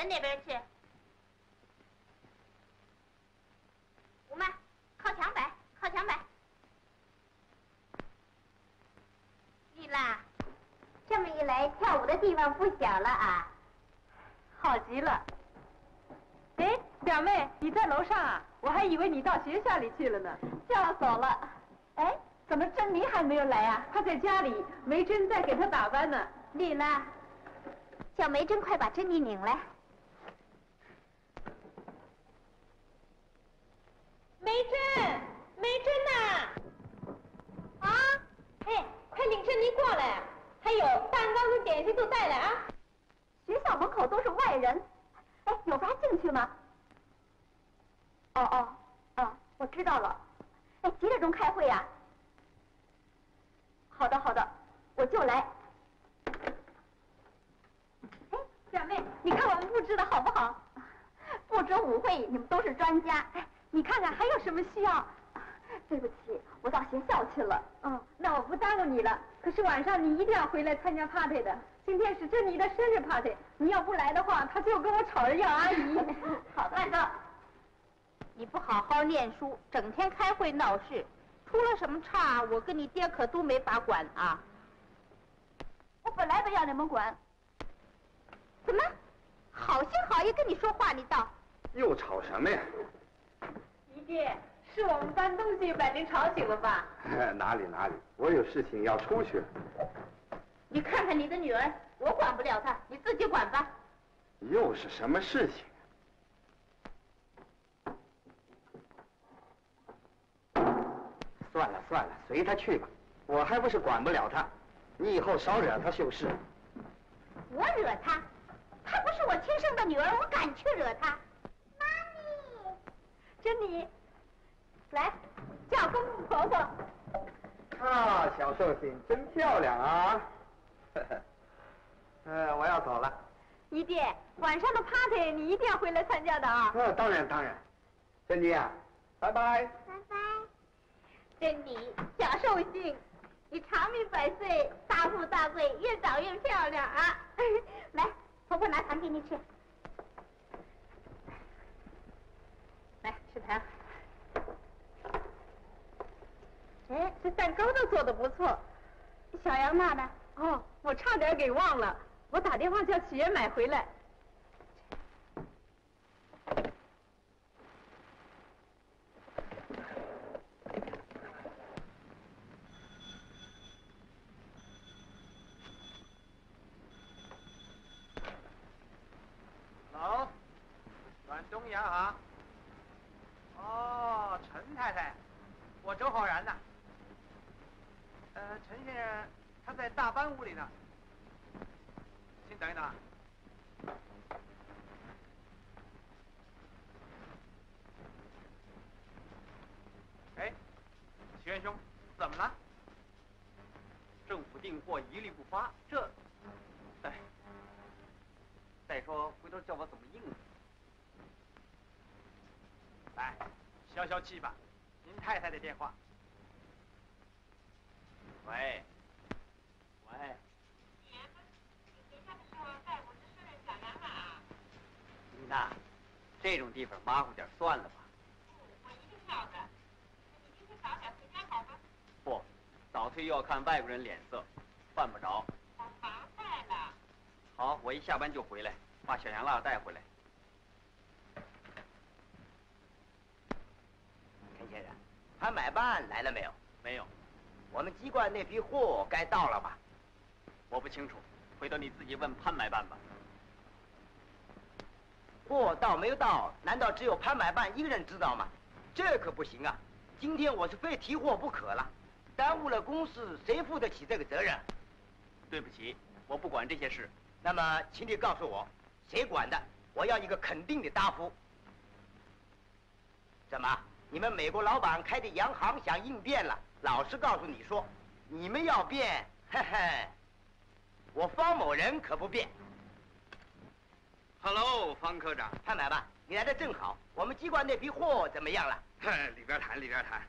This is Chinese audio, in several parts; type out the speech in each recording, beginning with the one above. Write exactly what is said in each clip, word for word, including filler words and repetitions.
门那边去。五妈，靠墙摆，靠墙摆。丽拉，这么一来，跳舞的地方不小了啊！ 好极了。哎，表妹，你在楼上啊？我还以为你到学校里去了呢。叫走了。哎，怎么珍妮还没有来啊？她在家里，梅珍在给她打扮呢。 丽拉，叫梅珍快把珍妮拧来。梅珍，梅珍呐！啊，哎，快领珍妮过来！还有蛋糕和点心都带来啊！ 学校门口都是外人，哎，有法进去吗？哦哦，哦，我知道了。哎，几点钟开会呀？好的好的，我就来。哎，表妹，你看我们布置的好不好？布置舞会，你们都是专家。哎，你看看还有什么需要？对不起，我到学校去了。哦，那我不耽误你了。可是晚上你一定要回来参加 party 的。今天是珍妮的生日 party， 你要不来的话，她就跟我吵着要阿姨。好的，慢着。 你不好好念书，整天开会闹事，出了什么岔，我跟你爹可都没法管啊。 我本来不要你们管。 怎么？好心好意跟你说话，你倒。 又吵什么呀？ 姨爹，是我们搬东西把您吵醒了吧？ 哪里哪里，我有事情要出去。 你看看你的女儿，我管不了她，你自己管吧。 又是什么事情？算了算了，随他去吧，我还不是管不了他。你以后少惹他就是。 我惹他？她不是我亲生的女儿，我敢去惹她？妈咪， 珍妮，来，叫公公婆婆。 啊，小寿星真漂亮啊！呃，我要走了。 姨爹，晚上的 party 你一定要回来参加的啊！ 呃，当然当然。珍妮啊，拜拜。 拜拜。珍妮，小寿星，你长命百岁，大富大贵，越长越漂亮啊！来，婆婆拿糖给你吃。来，吃糖。哎，这蛋糕都做得不错。小杨娜呢？ 哦，我差点给忘了，我打电话叫启源买回来。 好，阮东阳好。哦，陈太太，我周浩然呐。呃，陈先生他在大班屋里呢，请等一等啊。哎，齐元兄，怎么了？政府订货一律不发，这，哎，再说回头叫我怎么应付？来，消消气吧。您太太的电话。喂，喂。琳达，这种地方马虎点算了吧。 我一定要的。你今天早点回家好吗？ 不，早退又要看外国人脸色，犯不着。 我麻烦了。 好，我一下班就回来，把小羊腊带回来。 陈先生，潘买办来了没有？ 没有。 我们机关那批货该到了吧？ 我不清楚，回头你自己问潘买办吧。 货到没有到，难道只有潘买办一个人知道吗？这可不行啊！今天我是非提货不可了，耽误了公事，谁负得起这个责任？ 对不起，我不管这些事。 那么，请你告诉我，谁管的？我要一个肯定的答复。怎么？你们美国老板开的洋行想应变了？老实告诉你说，你们要变，嘿嘿，我方某人可不变。 Hello， 方科长， 潘买办，你来的正好。我们机关那批货怎么样了？ 里边谈，里边谈。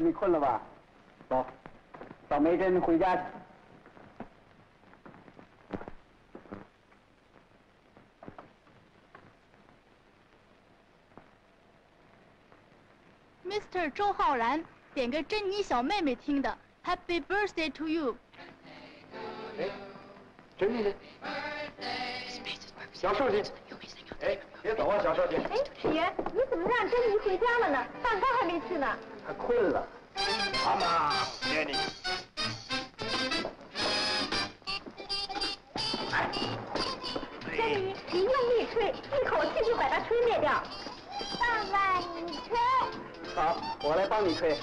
你困了吧？走，找梅珍回家去。 Mister 周浩然点给珍妮小妹妹听的 Happy Birthday to You。 哎，珍妮呢？小寿星。哎，别走啊，小寿星。 哎，姐，你怎么让珍妮回家了呢？蛋糕还没吃呢。 她困了。妈妈，接你。哎， 珍妮，你用力吹，一口气就把它吹灭掉。 爸爸，你吹。 好，我来帮你吹。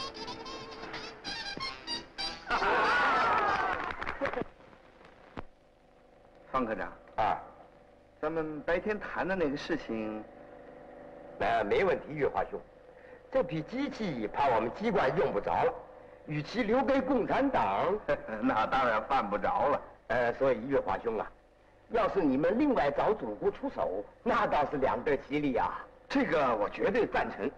方科长啊，咱们白天谈的那个事情， 那没问题，月华兄。这批机器怕我们机关用不着了，与其留给共产党， 那当然犯不着了。 呃，所以月华兄啊，要是你们另外找主顾出手，那倒是两得其利啊。 这个我绝对赞成。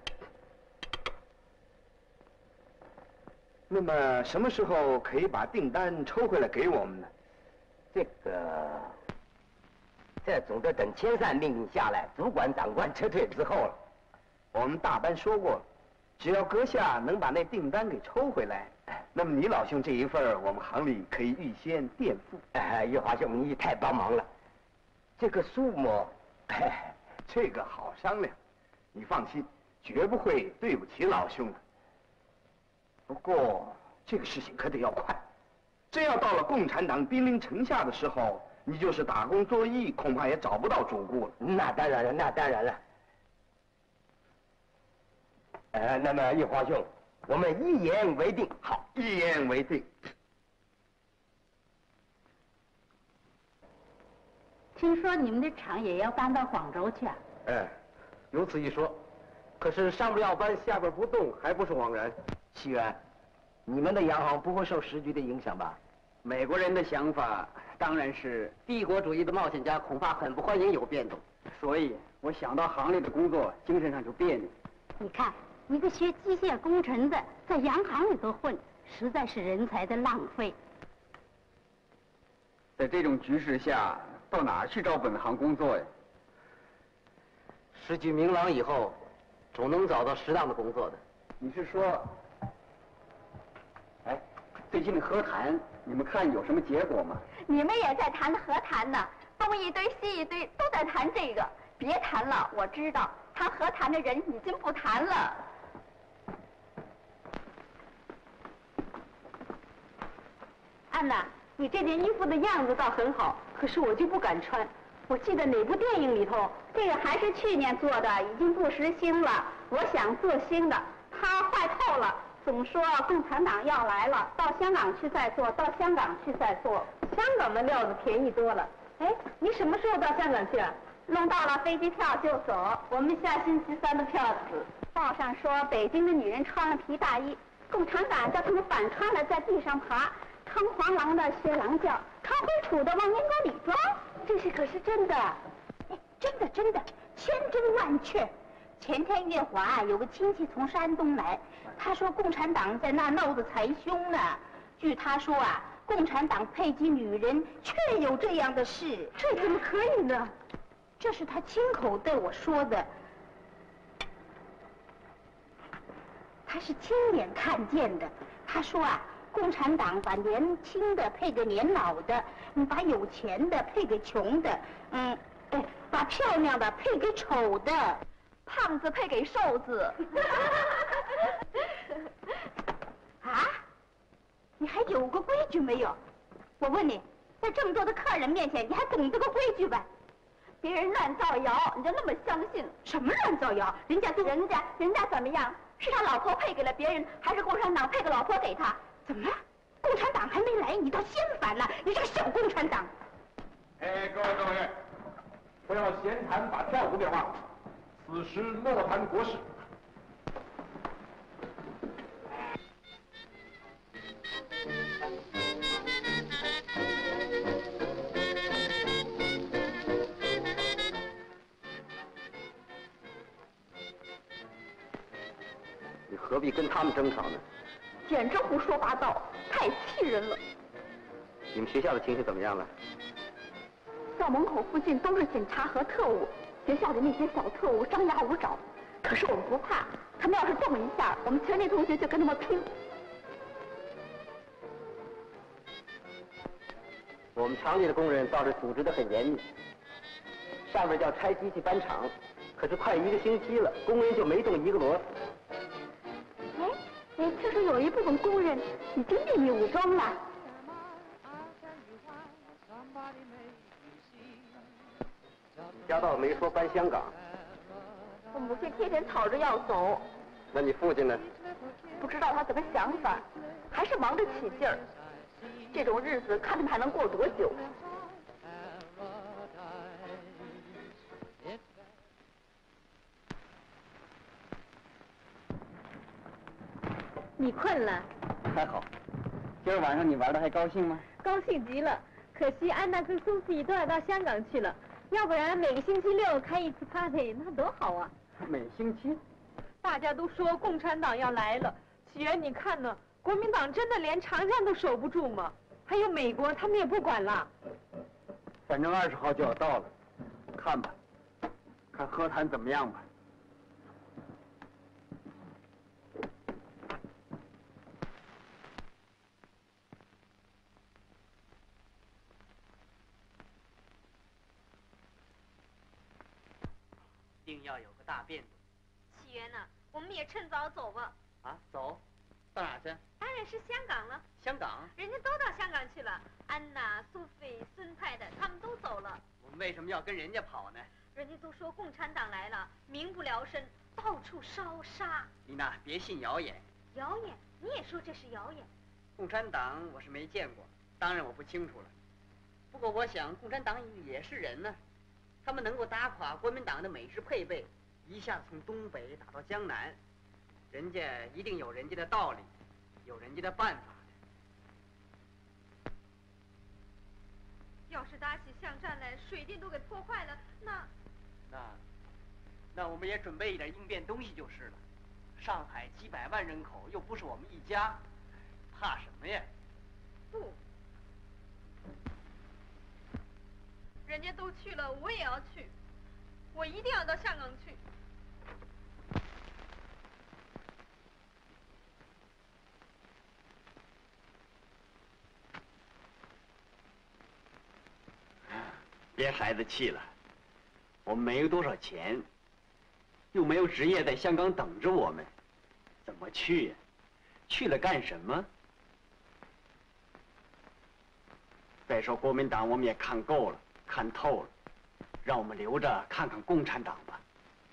那么什么时候可以把订单抽回来给我们呢？ 这个，这总得等签散命令下来，主管长官撤退之后了。 我们大班说过了，只要阁下能把那订单给抽回来，那么你老兄这一份我们行里可以预先垫付。 哎，月华兄，你太帮忙了。这个数目， 哎，这个好商量，你放心，绝不会对不起老兄的。不过这个事情可得要快，真要到了共产党兵临城下的时候，你就是打工作揖，恐怕也找不到主顾了。 那当然了，那当然了。呃，那么月华兄，我们一言为定。 好，一言为定。 听说你们的厂也要搬到广州去啊？ 哎，有此一说。可是上边要搬，下边不动，还不是枉然。 西元，你们的洋行不会受时局的影响吧？ 美国人的想法当然是帝国主义的冒险家恐怕很不欢迎有变动，所以我想到行里的工作，精神上就别扭。 你看，一个学机械工程的在洋行里头混，实在是人才的浪费。 在这种局势下，到哪儿去找本行工作呀？ 时局明朗以后，总能找到适当的工作的。 你是说，哎，最近的和谈，你们看有什么结果吗？ 你们也在谈和谈呢，东一堆西一堆，都在谈这个。别谈了，我知道谈和谈的人已经不谈了。安娜，你这件衣服的样子倒很好，可是我就不敢穿。我记得哪部电影里头，这个还是去年做的，已经不时兴了。我想做新的，它坏透了。总说共产党要来了，到香港去再做，到香港去再做。香港的料子便宜多了。哎，你什么时候到香港去啊？弄到了飞机票就走。我们下星期三的票子。报上说北京的女人穿了皮大衣，共产党叫他们反穿了在地上爬，穿黄狼的学狼叫，穿灰土的往烟沟里钻。这些可是真的。哎，真的真的，千真万确。前天月华有个亲戚从山东来，他说共产党在那闹得才凶呢。据他说啊，共产党配给女人确有这样的事，这怎么可以呢？这是他亲口对我说的，他是亲眼看见的。他说啊，共产党把年轻的配给年老的，嗯，把有钱的配给穷的，嗯，哎，把漂亮的配给丑的。胖子配给瘦子。啊？你还有个规矩没有？我问你，在这么多的客人面前，你还懂这个规矩吧？别人乱造谣，你就那么相信？什么乱造谣？人家对人家，人家怎么样？是他老婆配给了别人，还是共产党配个老婆给他？怎么了？共产党还没来，你倒先反了！你这个小共产党！ 哎，各位各位，不要闲谈打跳舞的话。此时莫谈国事。 你何必跟他们争吵呢？ 简直胡说八道，太气人了。 你们学校的情形怎么样了？ 校门口附近都是警察和特务，学校里那些小特务张牙舞爪，可是我们不怕，他们要是动一下，我们全体同学就跟他们拼。 我们厂里的工人倒是组织得很严密，上面叫拆机器搬厂，可是快一个星期了，工人就没动一个螺丝。 哎哎，听说有一部分工人已经秘密武装了。 家道没说搬香港， 我母亲天天吵着要走， 那你父亲呢？ 不知道他怎么想法，还是忙着起劲儿。这种日子看他们还能过多久？ 你困了？ 还好。今儿晚上你玩的还高兴吗？ 高兴极了，可惜安娜跟苏菲都要到香港去了，要不然每个星期六开一次 party， 那多好啊！ 每星期？ 大家都说共产党要来了，启源你看呢？国民党真的连长江都守不住吗？还有美国，他们也不管了。 反正二十号就要到了，看吧，看和谈怎么样吧。 定要有个大变动。 启源呐，我们也趁早走吧。 啊，走，到哪儿去？ 当然是香港了。 香港？ 人家都到香港去了，安娜、苏菲、孙太太他们都走了。 我们为什么要跟人家跑呢？ 人家都说共产党来了，民不聊生，到处烧杀。 丽娜，别信谣言。 谣言？你也说这是谣言？ 共产党我是没见过，当然我不清楚了。不过我想，共产党也是人呢，他们能够打垮国民党的美式配备，一下子从东北打到江南，人家一定有人家的道理，有人家的办法的。 要是打起巷战来，水电都给破坏了，那那那我们也准备一点应变东西就是了。上海几百万人口，又不是我们一家，怕什么呀？ 不，人家都去了，我也要去，我一定要到香港去。 别孩子气了，我们没有多少钱，又没有职业在香港等着我们，怎么去呀？去了干什么？再说国民党我们也看够了，看透了，让我们留着看看共产党吧。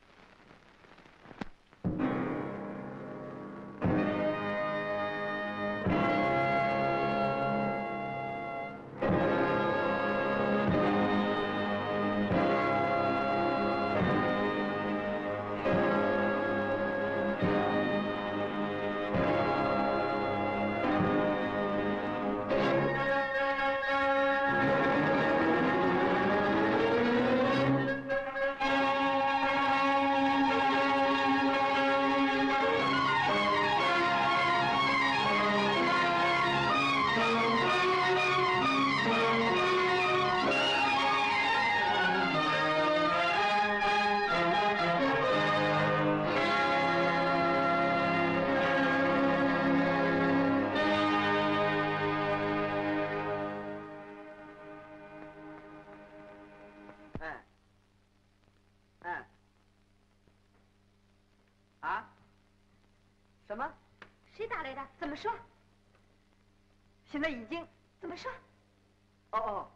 什么？ 谁打来的？怎么说？ 现在已经怎么说？ 哦哦，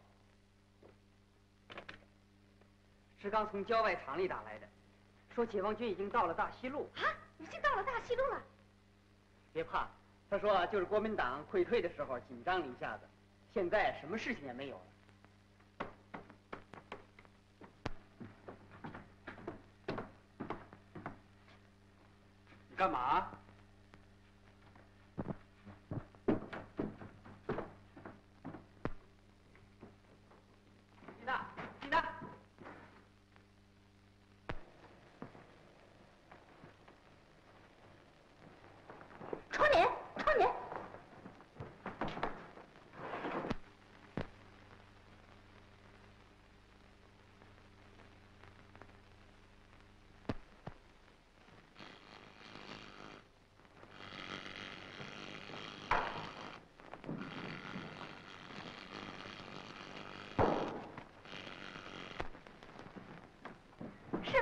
是刚从郊外厂里打来的，说解放军已经到了大西路。 啊，已经到了大西路了。 别怕，他说就是国民党溃退的时候紧张了一下子，现在什么事情也没有了。 你干嘛？ 吉娜，吉娜， 窗帘，窗帘。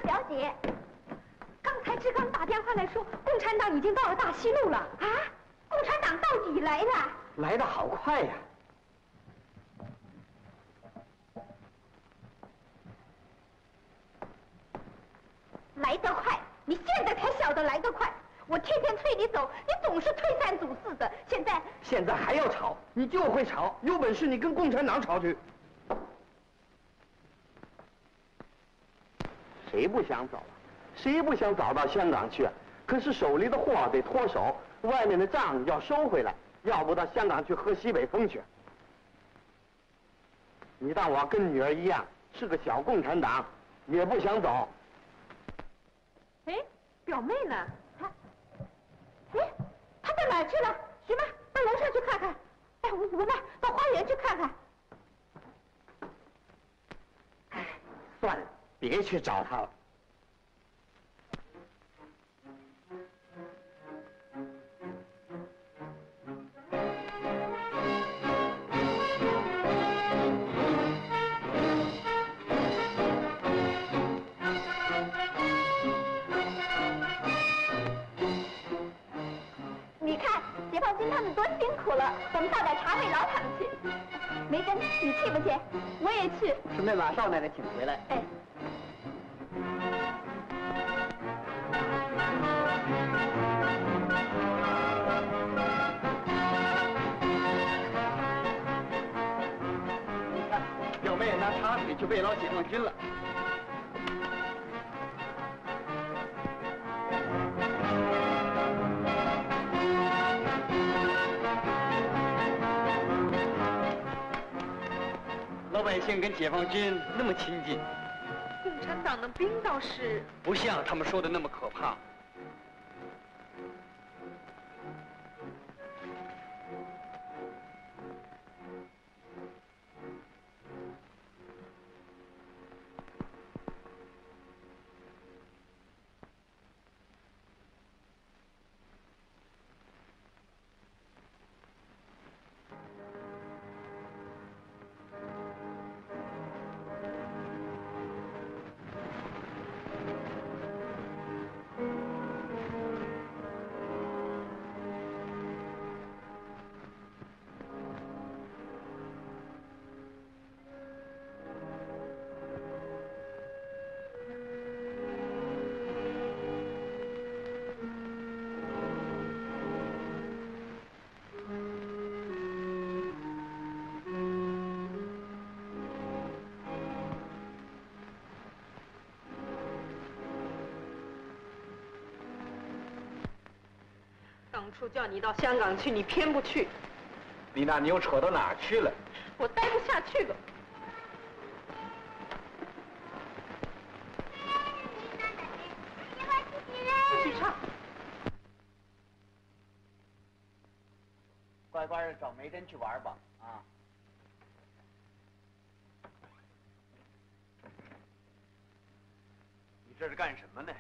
表姐，刚才志刚打电话来说，共产党已经到了大西路了。啊？共产党到底来了？ 来得好快呀！ 来得快，你现在才晓得来得快。我天天催你走，你总是推三阻四的。现在现在还要吵，你就会吵，有本事你跟共产党吵去。谁不想走啊？谁不想早到香港去啊？可是手里的货得脱手，外面的账要收回来，要不到香港去喝西北风去。你当我跟女儿一样是个小共产党，也不想走。 哎，表妹呢？ 她，哎，她到哪儿去了？徐妈，到楼上去看看。哎，我我们到花园去看看。 哎，算了，别去找她了。 他们多辛苦了，我们倒点茶慰劳他们去。梅珍，你去不去？我也去。 顺便把少奶奶请回来。 哎。 你看，表妹拿茶水去慰劳解放军了。老百姓跟解放军那么亲近， 共产党的兵倒是不像他们说的那么可怕。 当初叫你到香港去，你偏不去。 丽娜，你又扯到哪儿去了？ 我待不下去了。继续唱。 乖乖的找梅珍去玩吧，啊！ 你这是干什么呢？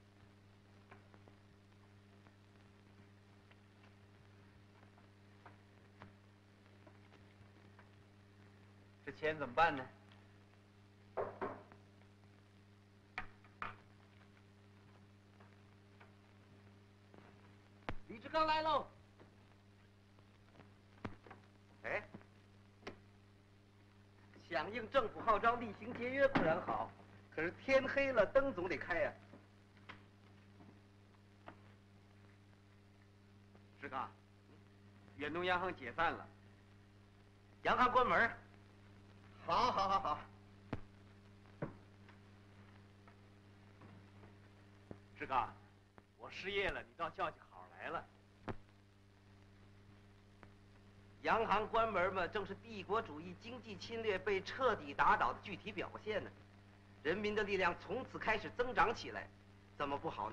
这钱怎么办呢？ 李志刚来喽！ 哎， 响应政府号召，厉行节约固然好，可是天黑了，灯总得开呀。 志刚，远东央行解散了， 洋行关门。好，好，好，好。 志刚，我失业了，你倒叫起好来了。 洋行关门嘛，正是帝国主义经济侵略被彻底打倒的具体表现呢。人民的力量从此开始增长起来，怎么不好呢？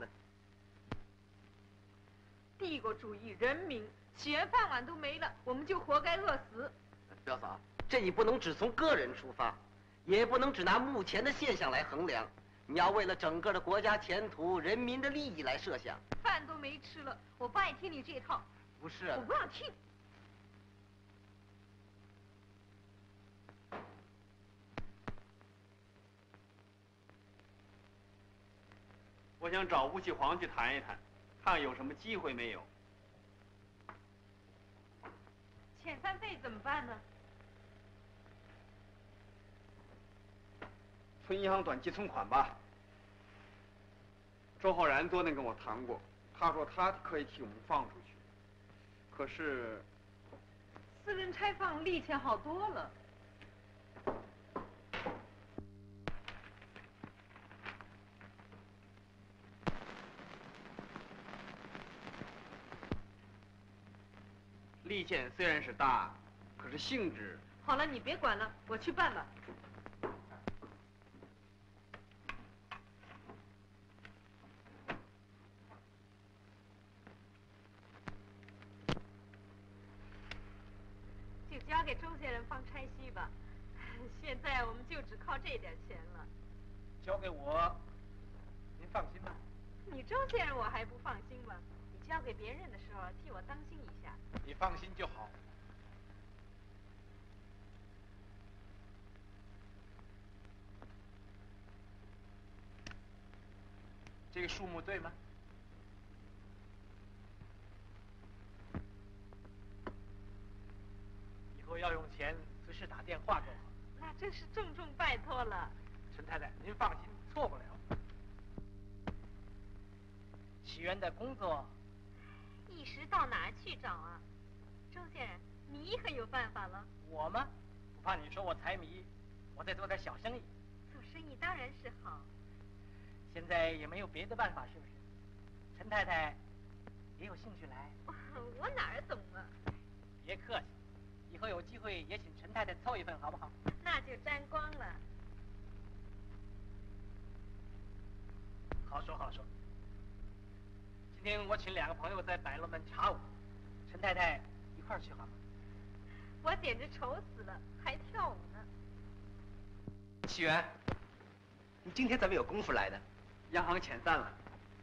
帝国主义，人民起源饭碗都没了，我们就活该饿死。 表嫂，这你不能只从个人出发，也不能只拿目前的现象来衡量，你要为了整个的国家前途、人民的利益来设想。 饭都没吃了，我不爱听你这套。 不是啊， 我不要听。 我想找吴启煌去谈一谈，看有什么机会没有。 遣散费怎么办呢？ 存银行短期存款吧。周浩然昨天跟我谈过，他说他可以替我们放出去，可是私人拆放利钱好多了。 利钱虽然是大，可是性质…… 好了，你别管了，我去办吧。就交给周先生放拆息吧。现在我们就只靠这点钱了。 交给我，您放心吧。 你周先生我还不放心吗？你交给别人的时候替我当心一下。 你放心就好。这个数目对吗？以后要用钱，随时打电话给我。 那真是重重拜托了。 陈太太，您放心，错不了。启源的工作， 一时到哪儿去找啊？周先生，你可有办法了？ 我吗？不怕你说我财迷，我在做点小生意。 做生意当然是好。 现在也没有别的办法，是不是？陈太太也有兴趣来？ 我哪儿懂啊？ 别客气，以后有机会也请陈太太凑一份，好不好？ 那就沾光了。 好说好说。今天我请两个朋友在百乐门茶舞，陈太太一块儿去好吗？ 我简直愁死了，还跳舞呢。 启源，你今天怎么有功夫来的？ 央行遣散了，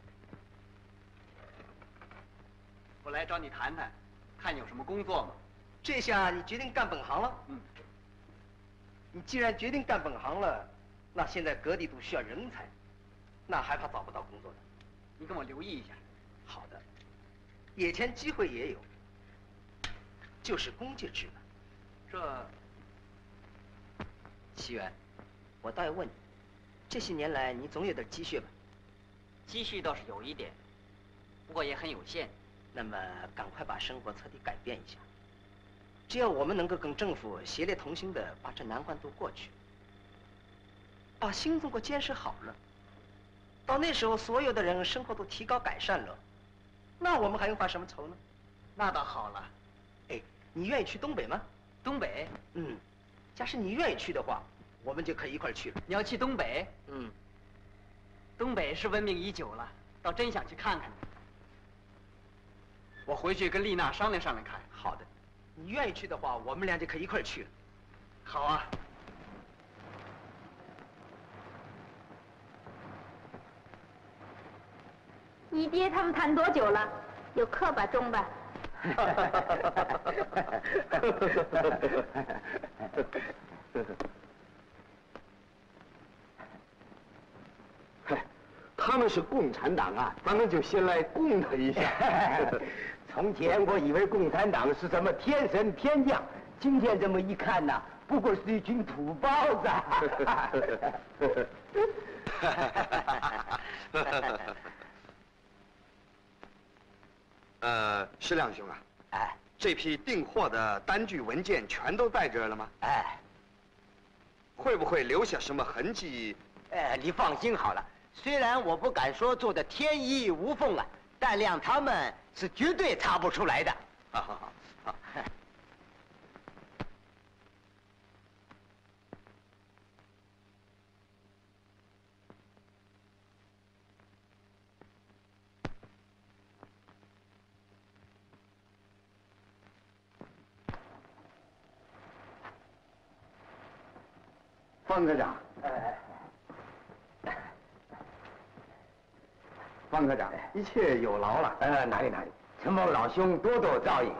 我来找你谈谈，看你有什么工作吗？ 这下你决定干本行了？ 嗯。 你既然决定干本行了，那现在各地都需要人才，那还怕找不到工作的？ 你跟我留意一下。 好的，眼前机会也有，就是公借制的。 这， 启源，我倒要问你，这些年来你总有点积蓄吧？ 积蓄倒是有一点，不过也很有限。 那么赶快把生活彻底改变一下。只要我们能够跟政府协力同心的把这难关渡过去，把新中国建设好了，到那时候所有的人生活都提高改善了，那我们还用发什么愁呢？ 那倒好了。 哎，你愿意去东北吗？ 东北？ 嗯，假使你愿意去的话，我们就可以一块儿去了。 你要去东北？ 嗯， 东北是闻名已久了，倒真想去看看。 我回去跟丽娜商量商量看。 好的，你愿意去的话，我们俩就可以一块儿去了。 好啊。 你爹他们谈多久了？有课吧，中吧？ 他们是共产党啊，咱们就先来供他一下。 从前我以为共产党是什么天神天将，今天这么一看呐，不过是一群土包子。 呃，石亮兄啊， 哎， 这批订货的单据文件全都在这儿了吗？ 哎， 会不会留下什么痕迹？ 哎，你放心好了，虽然我不敢说做的天衣无缝啊，但量他们是绝对查不出来的。 好好好，好。 方科长，哎，方科长， 一切有劳了。 呃，哪里哪里，承蒙老兄多多照应。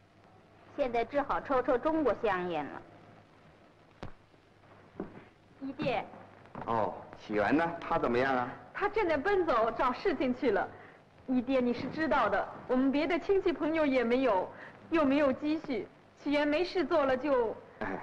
现在只好抽抽中国香烟了。 一爹。 哦，启源呢？他怎么样啊？ 他正在奔走找事情去了。姨爹，你是知道的，我们别的亲戚朋友也没有，又没有积蓄，启源没事做了就…… 哎。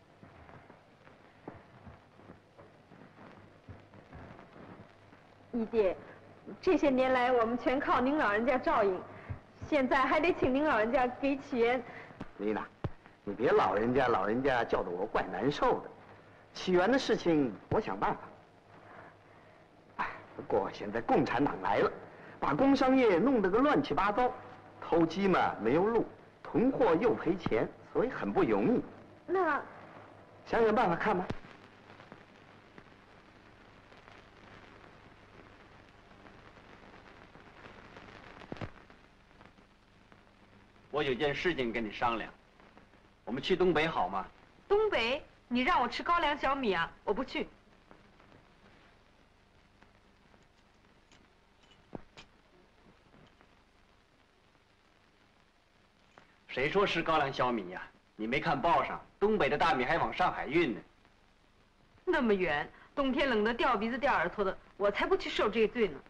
姨爹，这些年来我们全靠您老人家照应，现在还得请您老人家给启源。 丽娜，你别老人家老人家叫得我怪难受的。启源的事情我想办法。哎，不过现在共产党来了，把工商业弄得个乱七八糟，偷鸡嘛没有路，囤货又赔钱，所以很不容易。 那， 想想办法看吧。 我有件事情跟你商量，我们去东北好吗？ 东北？你让我吃高粱小米啊？我不去。 谁说是高粱小米呀？你没看报上，东北的大米还往上海运呢。 那么远，冬天冷得掉鼻子掉耳朵的，我才不去受这个罪呢。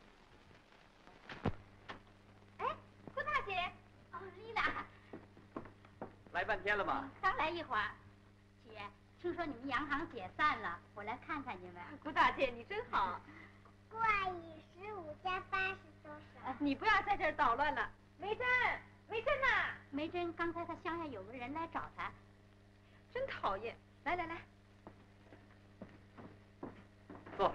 哎，顾大姐，哦，丽娜， 来半天了吧？ 刚来一会儿。启源，听说你们洋行解散了，我来看看你们。 顾大姐，你真好。 顾阿姨，十五加八是多少？ 你不要在这儿捣乱了。梅珍，梅珍呐！ 梅珍，刚才她乡下有个人来找她， 真讨厌。来来来， 坐。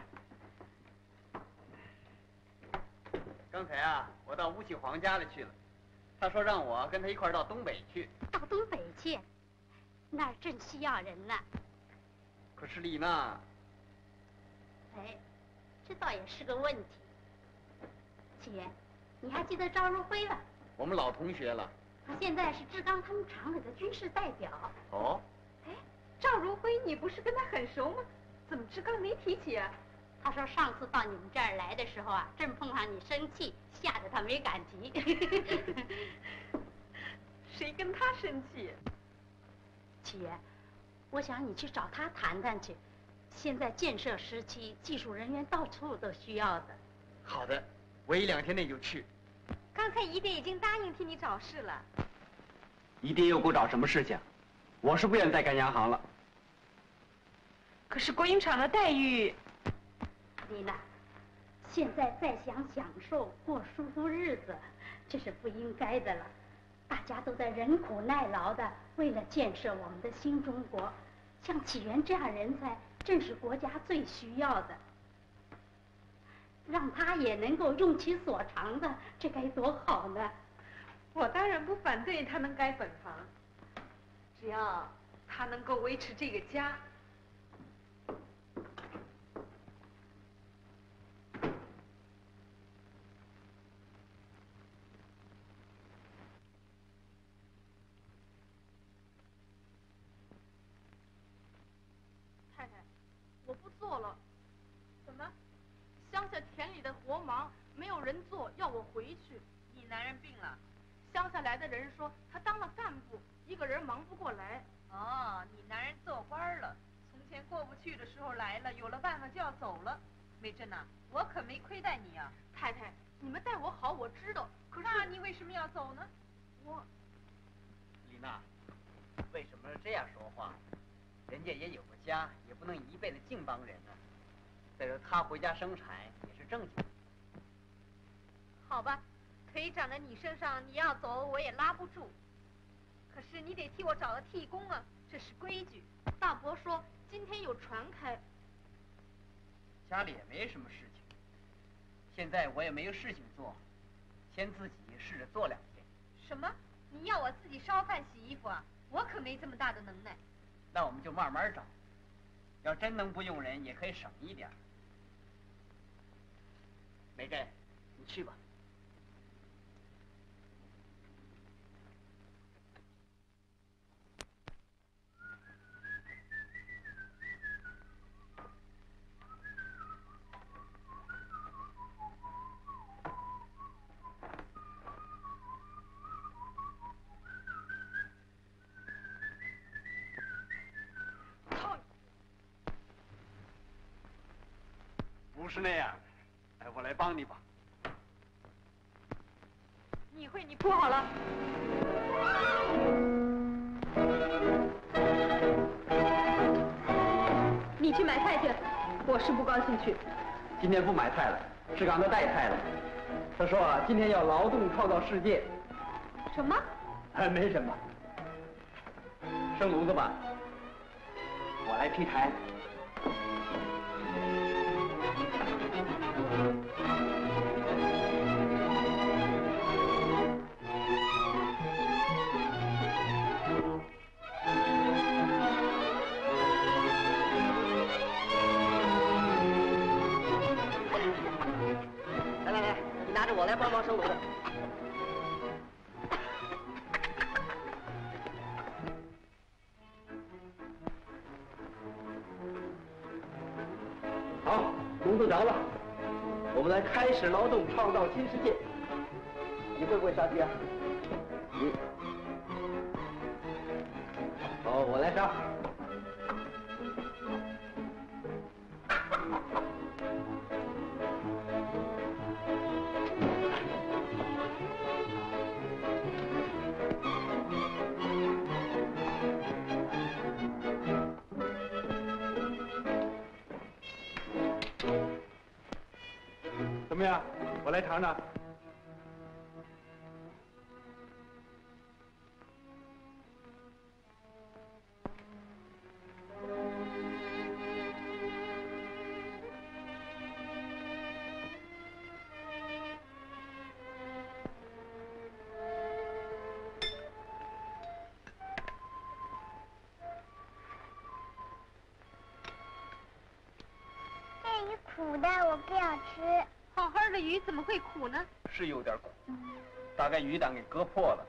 刚才啊，我到吴启煌家里去了，他说让我跟他一块儿到东北去。 到东北去，那儿正需要人呢。 可是丽娜， 哎，这倒也是个问题。启源，你还记得赵如辉吧？ 我们老同学了。 他现在是志刚他们厂里的军事代表。 哦。 哎，赵如辉，你不是跟他很熟吗？怎么志刚没提起啊？ 他说上次到你们这儿来的时候啊，正碰上你生气，吓得他没敢提。 谁跟他生气？ 启源，我想你去找他谈谈去。现在建设时期，技术人员到处都需要的。 好的，我一两天内就去。 刚才姨爹已经答应替你找事了。 姨爹又给我找什么事情？我是不愿再干洋行了。 可是国营厂的待遇…… 丽娜，现在再想享受过舒服日子，这是不应该的了。大家都在忍苦耐劳的为了建设我们的新中国，像启源这样人才，正是国家最需要的。让他也能够用其所长的，这该多好呢！ 我当然不反对他能改本行，只要他能够维持这个家。 太太，我不做了。怎么？乡下田里的活忙没有人做，要我回去。 你男人病了？ 乡下来的人说他当了干部，一个人忙不过来。 哦，你男人做官了，从前过不去的时候来了，有了办法就要走了。梅珍呐，我可没亏待你啊。 太太，你们待我好，我知道。可是那你为什么要走呢？ 我， 丽娜，为什么这样说话？人家也有个家，也不能一辈子净帮人呢。再说他回家生产也是正经。 好吧，腿长在你身上，你要走我也拉不住。可是你得替我找个替工啊，这是规矩。 大伯说今天有船开。 家里也没什么事情，现在我也没有事情做，先自己试着做两天。 什么？你要我自己烧饭洗衣服啊？我可没这么大的能耐。 那我们就慢慢找，要真能不用人，也可以省一点。梅珍，你去吧。 不是那样，哎，我来帮你吧。 你会，你铺好了。你去买菜去，我是不高兴去。 今天不买菜了，志刚他带菜了。他说啊，今天要劳动创造世界。 什么？ 哎，没什么。生炉子吧，我来劈柴。 来来来，你拿着我来帮忙生炉子。 好，炉子着了，我们来开始劳动，创造新世界。你会不会杀鸡啊？你。好，我来杀。 怎么样？我来尝尝。 这鱼苦的，我不想吃。 好好的鱼怎么会苦呢？ 是有点苦，大概鱼胆给割破了。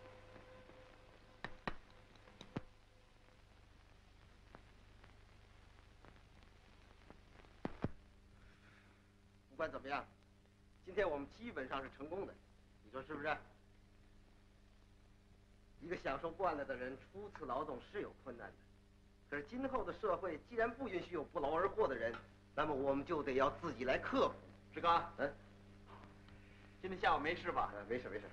不管怎么样，今天我们基本上是成功的，你说是不是？一个享受惯了的人，初次劳动是有困难的。可是今后的社会既然不允许有不劳而获的人，那么我们就得要自己来克服。 志刚， 嗯， 今天下午没事吧？ 呃，没事没事。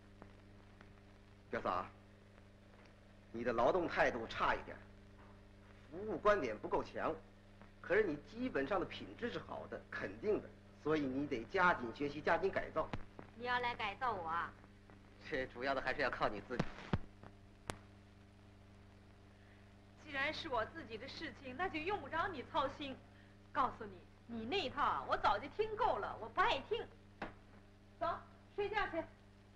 表嫂，你的劳动态度差一点，服务观点不够强，可是你基本上的品质是好的，肯定的，所以你得加紧学习，加紧改造。 你要来改造我啊？ 这主要的还是要靠你自己。 既然是我自己的事情，那就用不着你操心。告诉你，你那一套我早就听够了，我不爱听。走，睡觉去。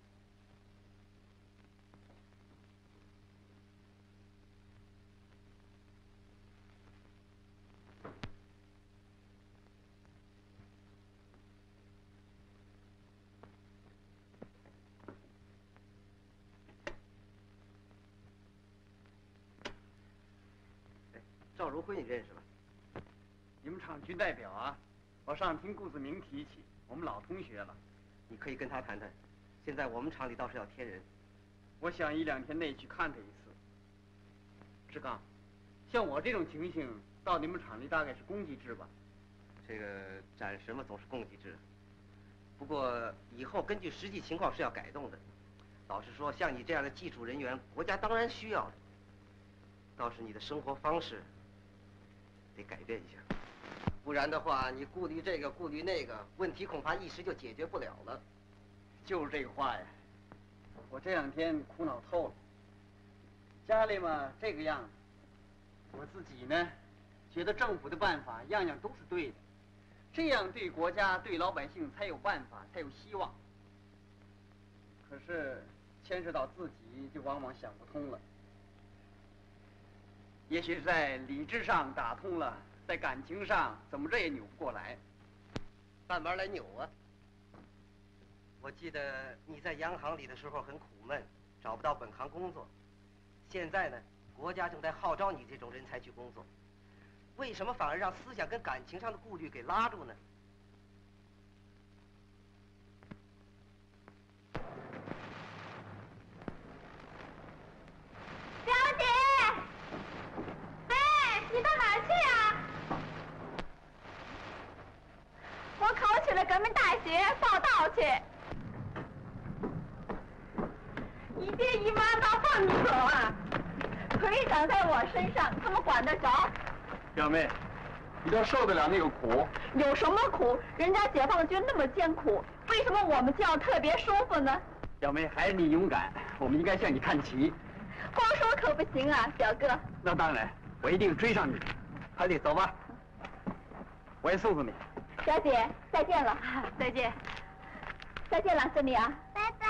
赵如辉，你认识吧？ 你们厂军代表啊，我上听顾子明提起，我们老同学了。 你可以跟他谈谈。现在我们厂里倒是要添人， 我想一两天内去看他一次。志刚，像我这种情形，到你们厂里大概是公级制吧？ 这个暂时嘛总是公级制，不过以后根据实际情况是要改动的。老实说，像你这样的技术人员，国家当然需要的。倒是你的生活方式得改变一下，不然的话，你顾虑这个顾虑那个，问题恐怕一时就解决不了了。 就是这个话呀，我这两天苦恼透了。家里嘛这个样子，我自己呢，觉得政府的办法样样都是对的，这样对国家对老百姓才有办法，才有希望。可是牵涉到自己，就往往想不通了。也许是在理智上打通了，在感情上怎么着也扭不过来， 慢慢来扭啊。我记得你在洋行里的时候很苦闷，找不到本行工作。现在呢，国家正在号召你这种人才去工作，为什么反而让思想跟感情上的顾虑给拉住呢？ 表姐，哎，你到哪儿去呀？ 姐报道去。姨爹姨妈哪放你走啊？腿长在我身上，怎么管得着？ 表妹，你要受得了那个苦？ 有什么苦？人家解放军那么艰苦，为什么我们就要特别舒服呢？ 表妹，还是你勇敢，我们应该向你看齐。 光说可不行啊，表哥。 那当然，我一定追上你。海里，走吧，我也送送你。 小姐，再见了。再见。再见了，珍妮啊。 拜拜。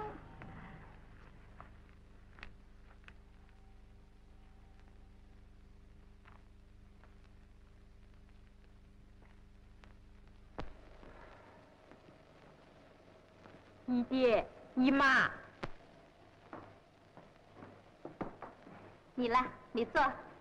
姨爹、姨妈， 你来，你坐。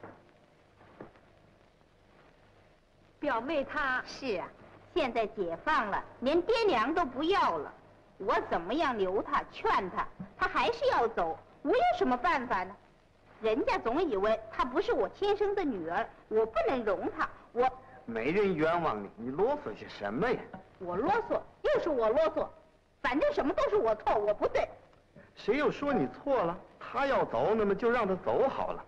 表妹她是啊，现在解放了，连爹娘都不要了，我怎么样留她、劝她，她还是要走，我有什么办法呢？人家总以为她不是我亲生的女儿，我不能容她，我没人冤枉你，你啰嗦些什么呀？ 我啰嗦，又是我啰嗦。反正什么都是我错，我不对。 谁又说你错了？他要走，那么就让他走好了。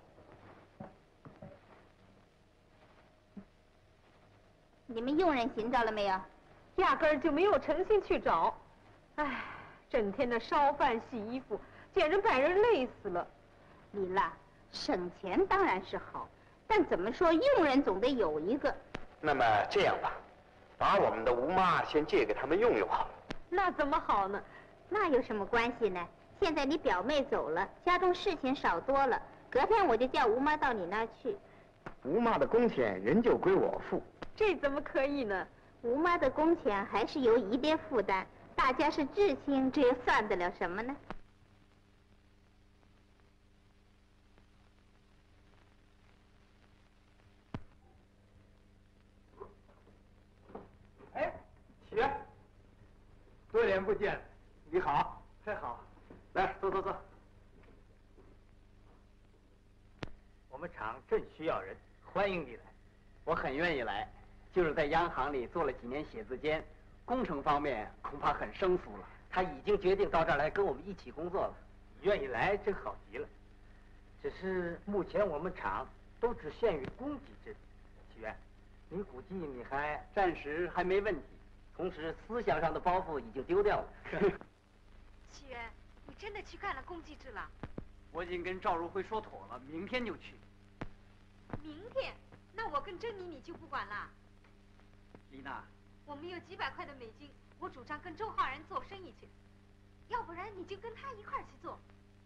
你们佣人寻着了没有？ 压根儿就没有诚心去找。唉，整天的烧饭洗衣服，简直把人累死了。 李娜，省钱当然是好，但怎么说，佣人总得有一个。 那么这样吧，把我们的吴妈先借给他们用用好了。 那怎么好呢？ 那有什么关系呢？现在你表妹走了，家中事情少多了，隔天我就叫吴妈到你那儿去。 吴妈的工钱仍旧归我付。 这怎么可以呢？ 吴妈的工钱还是由姨爹负担，大家是至亲，这又算得了什么呢？ 哎，起源，多年不见，你好，还好，来坐坐坐。 我们厂正需要人，欢迎你来。我很愿意来，就是在央行里做了几年写字监，工程方面恐怕很生疏了。他已经决定到这儿来跟我们一起工作了。 你愿意来，真好极了。只是目前我们厂都只限于供给制。起源，你估计你还暂时还没问题，同时思想上的包袱已经丢掉了。 启源，你真的去干了公祭制了？ 我已经跟赵如辉说妥了，明天就去。 明天？那我跟珍妮你就不管了。 丽娜， 我们有几百块的美金，我主张跟周浩然做生意去，要不然你就跟他一块儿去做。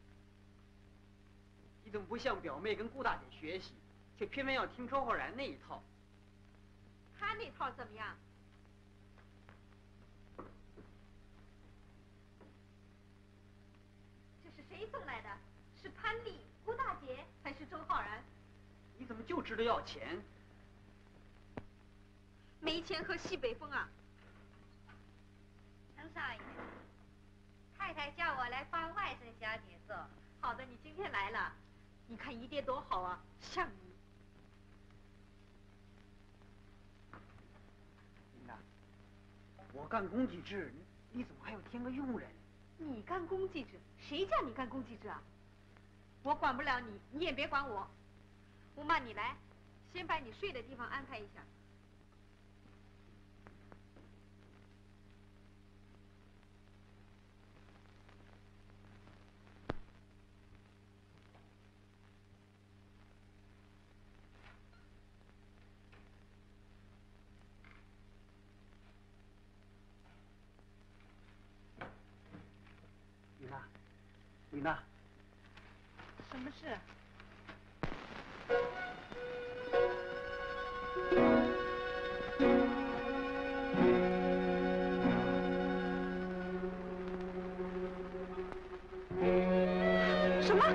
你怎么不向表妹跟顾大姐学习，却偏偏要听周浩然那一套？ 他那套怎么样？这是谁送来的？是潘丽、顾大姐还是周浩然？ 你怎么就知道要钱？ 没钱喝西北风啊！ 陈少爷，太太叫我来帮外甥小姐做。 好的，你今天来了，你看姨爹多好啊，像你。 丽娜，我干公祭制，你怎么还要添个佣人？ 你干公祭制，谁叫你干公祭制啊？我管不了你，你也别管我。吴妈，你来，先把你睡的地方安排一下。 丽娜，丽娜， 什么事？ 什么？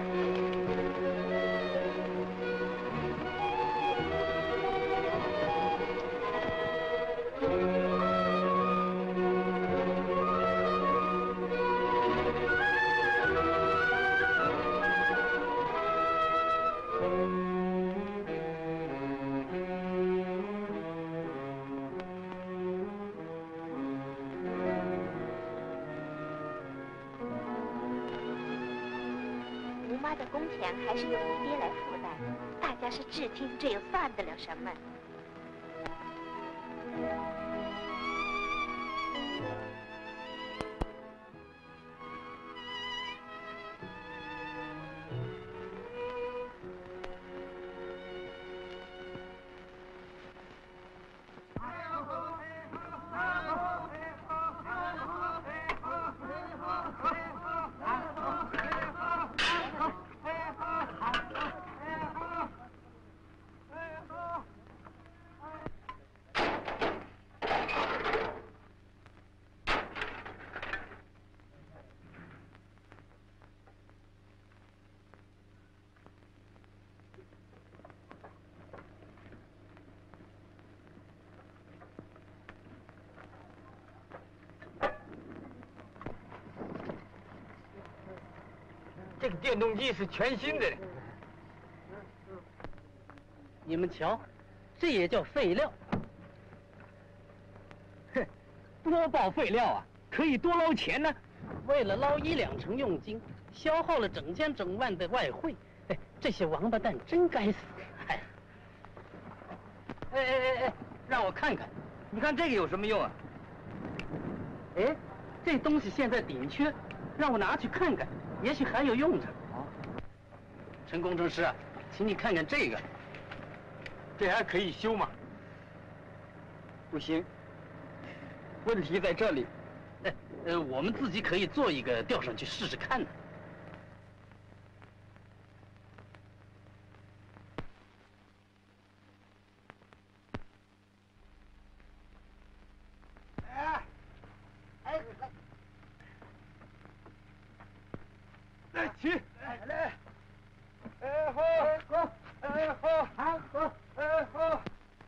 妈的工钱还是由你爹来负担，大家是至亲，这又算得了什么？ 这个电动机是全新的。 你们瞧，这也叫废料。哼，多报废料啊，可以多捞钱呢。为了捞一两成佣金，消耗了整千整万的外汇。哎，这些王八蛋真该死！哎，哎哎哎哎，让我看看， 你看这个有什么用啊？ 哎，这东西现在顶缺，让我拿去看看。也许还有用着。陈工程师啊，请你看看这个， 这还可以修吗？不行，问题在这里。 哎，呃，我们自己可以做一个吊上去试试看呢。 哎，哎，来。来起，来，哎好，好，哎好，好，好，哎好。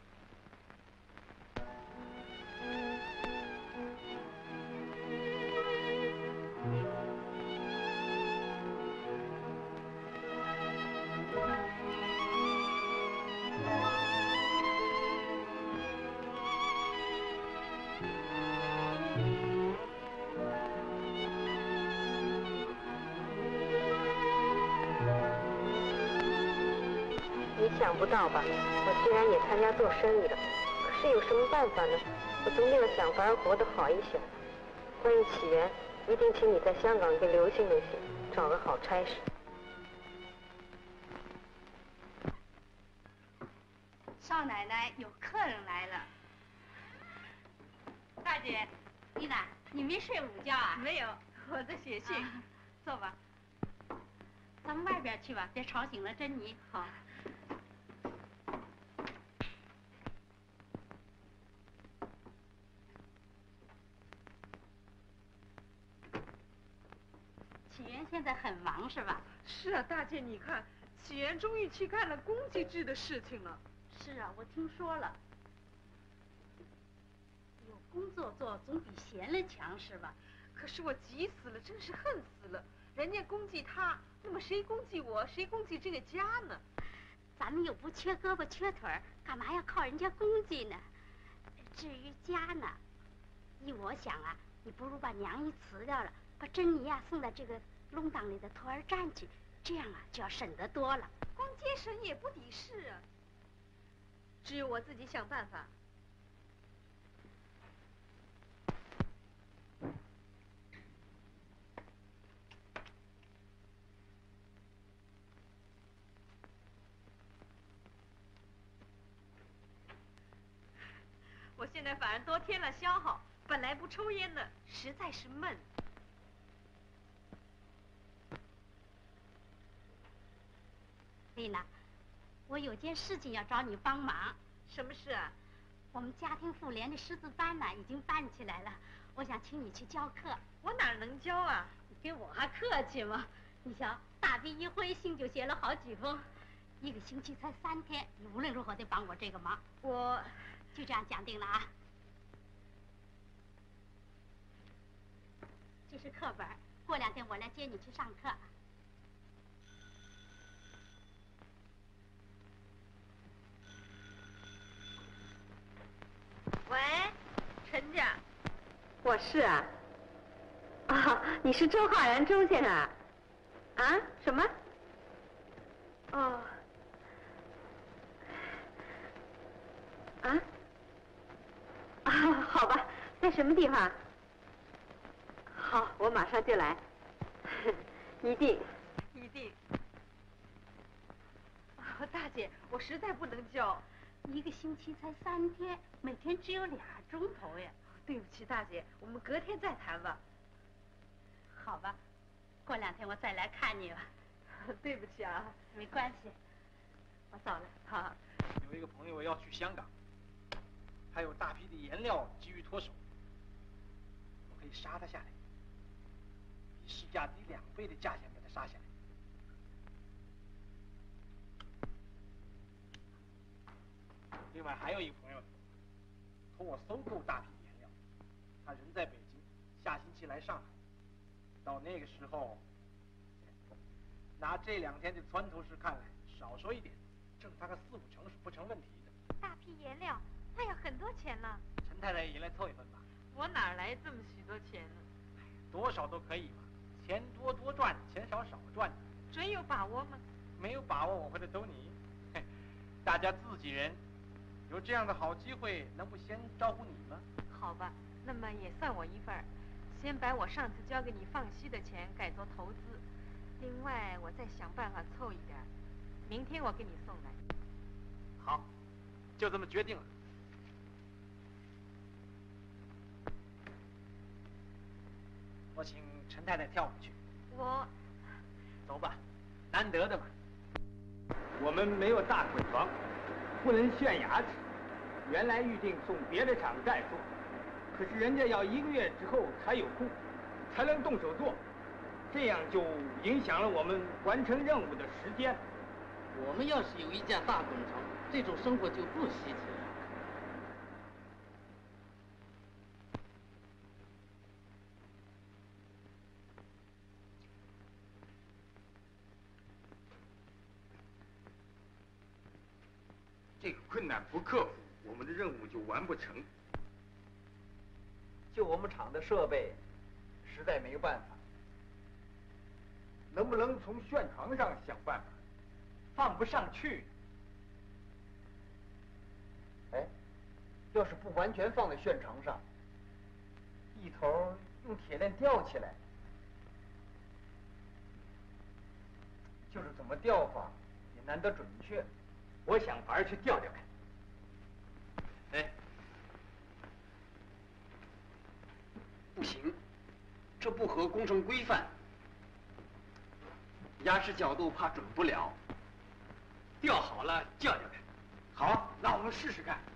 想不到吧？我虽然也参加做生意了，可是有什么办法呢？我总得要想法儿活得好一些。关于起源，一定请你在香港给留心留心，找个好差事。 少奶奶，有客人来了。大姐，丽娜，你没睡午觉啊？ 没有，我在写信。 啊、坐吧。咱们外边去吧，别吵醒了珍妮。好。启源现在很忙是吧？ 是啊，大姐，你看，启源终于去干了公祭制的事情了。 是啊，我听说了。有工作做总比闲了强是吧？ 可是我急死了，真是恨死了。人家攻击他，那么谁攻击我？谁攻击这个家呢？ 咱们又不缺胳膊缺腿儿，干嘛要靠人家攻击呢？至于家呢，依我想啊，你不如把娘姨辞掉了，把珍妮呀送到这个弄堂里的托儿站去，这样啊就要省得多了。 光接神也不抵事啊。只有我自己想办法。我现在反而多添了消耗，本来不抽烟的，实在是闷。 丽娜，我有件事情要找你帮忙。 什么事啊？ 我们家庭妇联的识字班呢，已经办起来了，我想请你去教课。 我哪能教啊？ 你跟我还客气吗？你瞧，大笔一挥，信就写了好几封，一个星期才三天，你无论如何得帮我这个忙。 我就这样讲定了啊。这是课本，过两天我来接你去上课。 喂，陈家。 我是啊。啊，你是周浩然周先生啊？啊？什么？ 哦。啊？啊，好吧，在什么地方？好，我马上就来。一定。 一定。啊，大姐，我实在不能教， 一个星期才三天，每天只有俩钟头呀。 对不起，大姐，我们隔天再谈吧。 好吧，过两天我再来看你吧。 对不起啊， 没关系，我走了。 好。 有一个朋友要去香港，还有大批的颜料急于脱手，我可以杀他下来，比市价低两倍的价钱把他杀下来。另外还有一个朋友托我收购大批的颜料，他人在北京，下星期来上海，到那个时候，拿这两天的穿头式看来，少说一点，挣他个四五成是不成问题的。 大批颜料，那要很多钱呢。 陈太太也来凑一份吧。 我哪来这么许多钱呢？ 多少都可以嘛，钱多多赚，钱少少赚。 真有把握吗？ 没有把握我会得兜你。大家自己人，有这样的好机会，能不先招呼你吗？ 好吧，那么也算我一份儿。先把我上次交给你放息的钱改作投资，另外我再想办法凑一点，明天我给你送来。 好，就这么决定了。我请陈太太跳舞去。 我， 走吧，难得的嘛。 我们没有大捆床，不能炫牙齿。原来预定送别的厂再送，可是人家要一个月之后才有空，才能动手做，这样就影响了我们完成任务的时间。 我们要是有一架大工厂，这种生活就不稀奇了。 这个困难不克服，我们的任务就完不成。 就我们厂的设备，实在没有办法。 能不能从旋床上想办法？放不上去。 哎，要是不完全放在旋床上，一头用铁链吊起来，就是怎么吊法也难得准确。 我想法儿去吊吊看。 哎， 不行，这不合工程规范。压实角度怕准不了。 吊好了叫叫看。好，那我们试试看。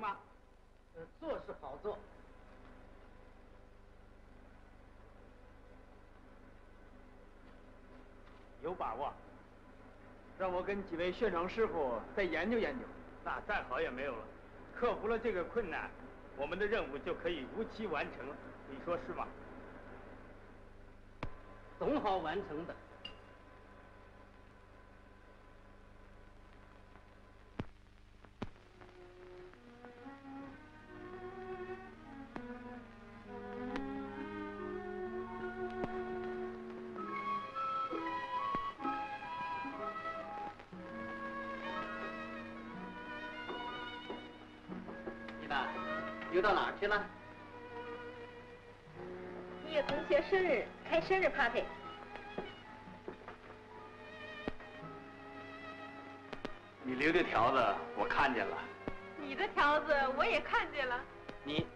吗？ 呃，做是好做。 有把握？让我跟几位血床师傅再研究研究。那再好也没有了。克服了这个困难，我们的任务就可以如期完成了。你说是吗？ 总好完成的。 又到哪儿去了？ 一个同学生日，开生日 party。 你留的条子我看见了。 你的条子我也看见了。 你。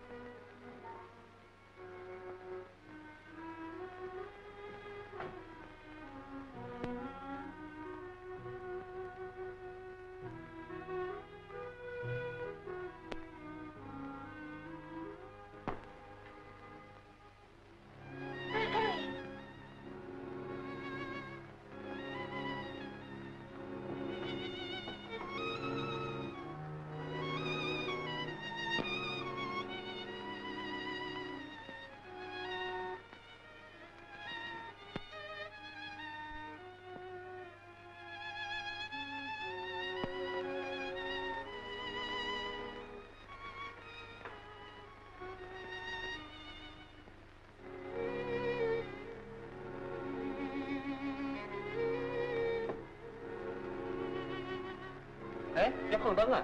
哎，别碰灯啊！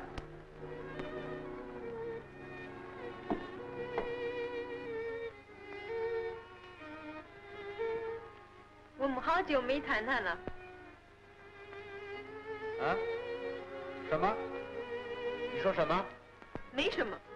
我们好久没谈谈了。 啊？什么？你说什么？ 没什么。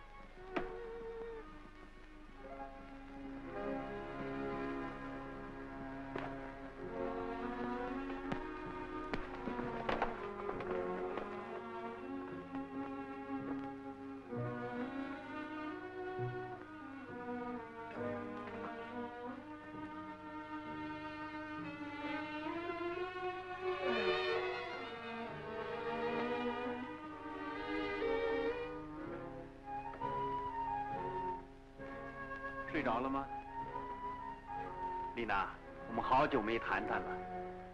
睡着了吗？丽娜，我们好久没谈谈了。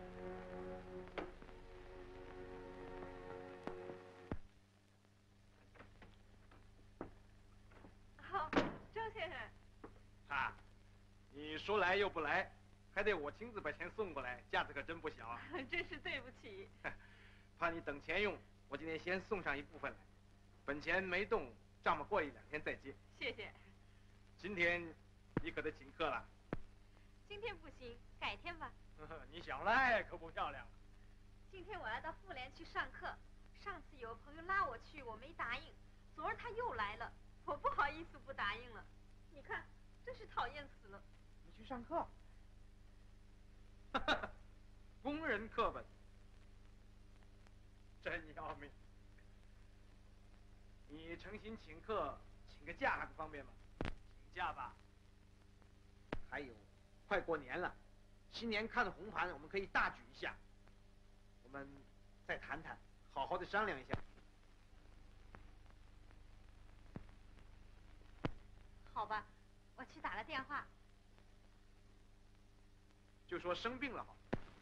好，周先生。 啊，你说来又不来，还得我亲自把钱送过来，架子可真不小啊。 真是对不起。 怕你等钱用，我今天先送上一部分来，本钱没动，账目过一两天再结。 谢谢。 今天你可得请客了。 今天不行，改天吧。 你想赖可不漂亮了。 今天我要到妇联去上课，上次有朋友拉我去，我没答应。昨儿他又来了，我不好意思不答应了。你看，真是讨厌死了。 你去上课？工人课本，真要命。你诚心请客，请个假还不方便吗？请假吧。还有，快过年了，新年看红盘，我们可以大举一下。我们再谈谈，好好的商量一下。 好吧，我去打个电话。 就说生病了好。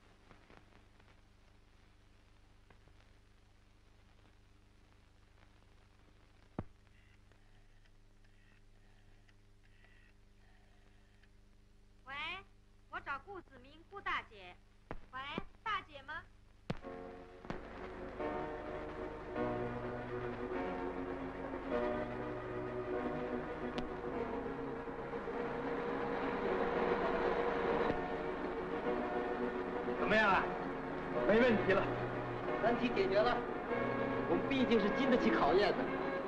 喂，我找顾子明，顾大姐。喂，大姐吗？ 怎么样啊？没问题了， 难题解决了。我们毕竟是经得起考验的。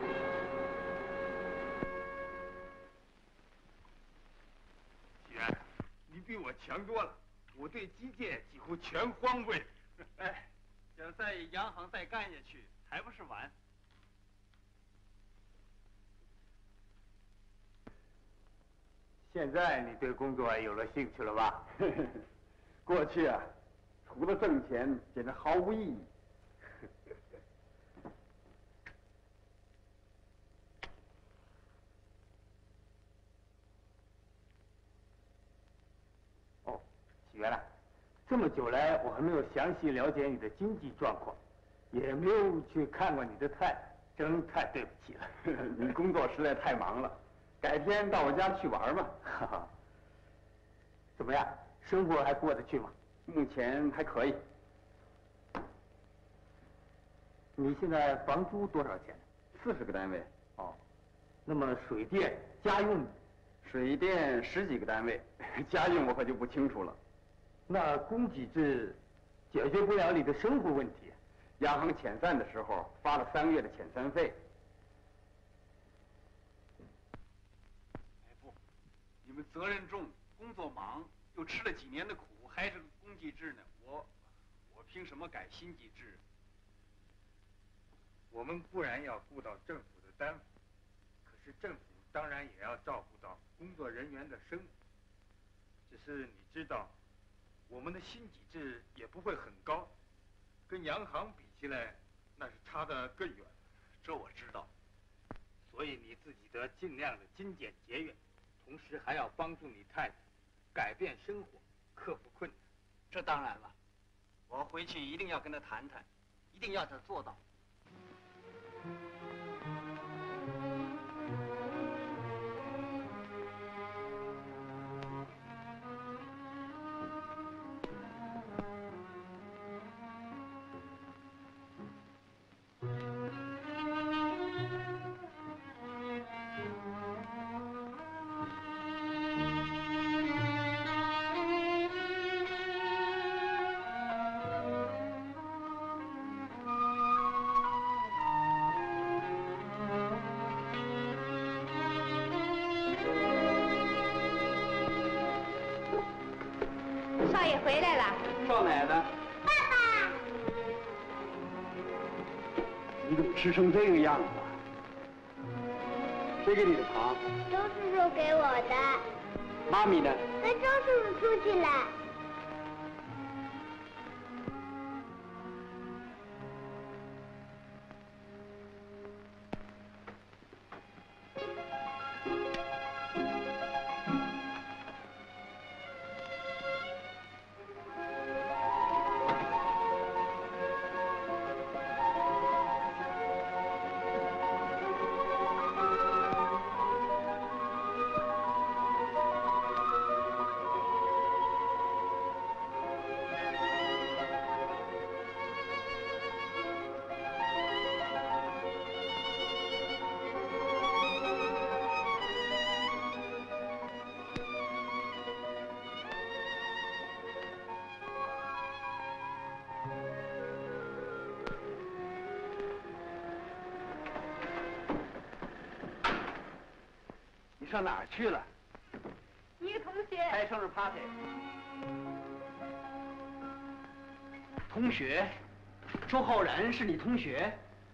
姐，你比我强多了，我对机械几乎全荒废。 哎，想在洋行再干下去，还不是晚？ 现在你对工作有了兴趣了吧？ 过去啊，除了挣钱，简直毫无意义。 哦，许原来，这么久来，我还没有详细了解你的经济状况，也没有去看过你的太太，真太对不起了。 你工作实在太忙了，改天到我家去玩吧。 哈哈。怎么样，生活还过得去吗？ 目前还可以。 你现在房租多少钱？ 四十个单位。 哦，那么水电、家用？ 水电十几个单位，家用我可就不清楚了。 那供给制解决不了你的生活问题。 央行遣散的时候发了三个月的遣散费。 哎不，你们责任重，工作忙，又吃了几年的苦，还是个公给制呢？我我凭什么改新给制？ 我们固然要顾到政府的担负，可是政府当然也要照顾到工作人员的生活。只是你知道，我们的薪给制也不会很高，跟洋行比起来，那是差得更远。 这我知道。 所以你自己得尽量的精简节约，同时还要帮助你太太改变生活，克服困难。 这当然了，我回去一定要跟他谈谈，一定要他做到。 少爷回来了。 少奶奶。 爸爸。 你怎么吃成这个样子？谁给你的糖？ 周叔叔给我的。 妈咪呢？ 跟周叔叔出去了。 上哪儿去了？ 一个同学开生日 party。 同学，周浩然是你同学？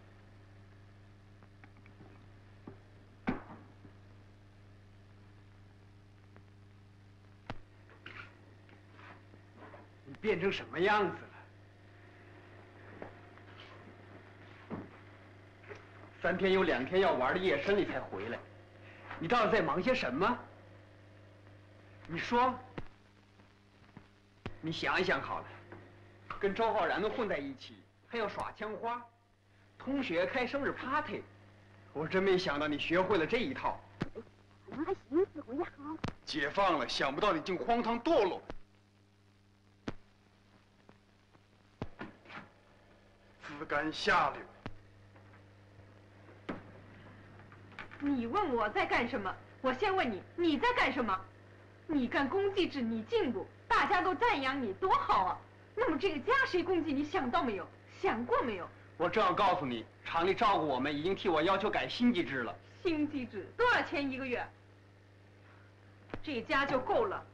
你变成什么样子了？三天有两天要玩的夜深里才回来。你到底在忙些什么？你说，你想一想好了，跟周浩然们混在一起，还要耍枪花，同学开生日 party， 我真没想到你学会了这一套。 可能还行，自回也好。 解放了，想不到你竟荒唐堕落，自甘下流。 你问我在干什么？我先问你，你在干什么？你干公济制，你进步，大家都赞扬你，多好啊！那么这个家谁供给？你想到没有？想过没有？ 我正要告诉你，厂里照顾我们已经替我要求改新机制了。 新机制多少钱一个月？这家就够了。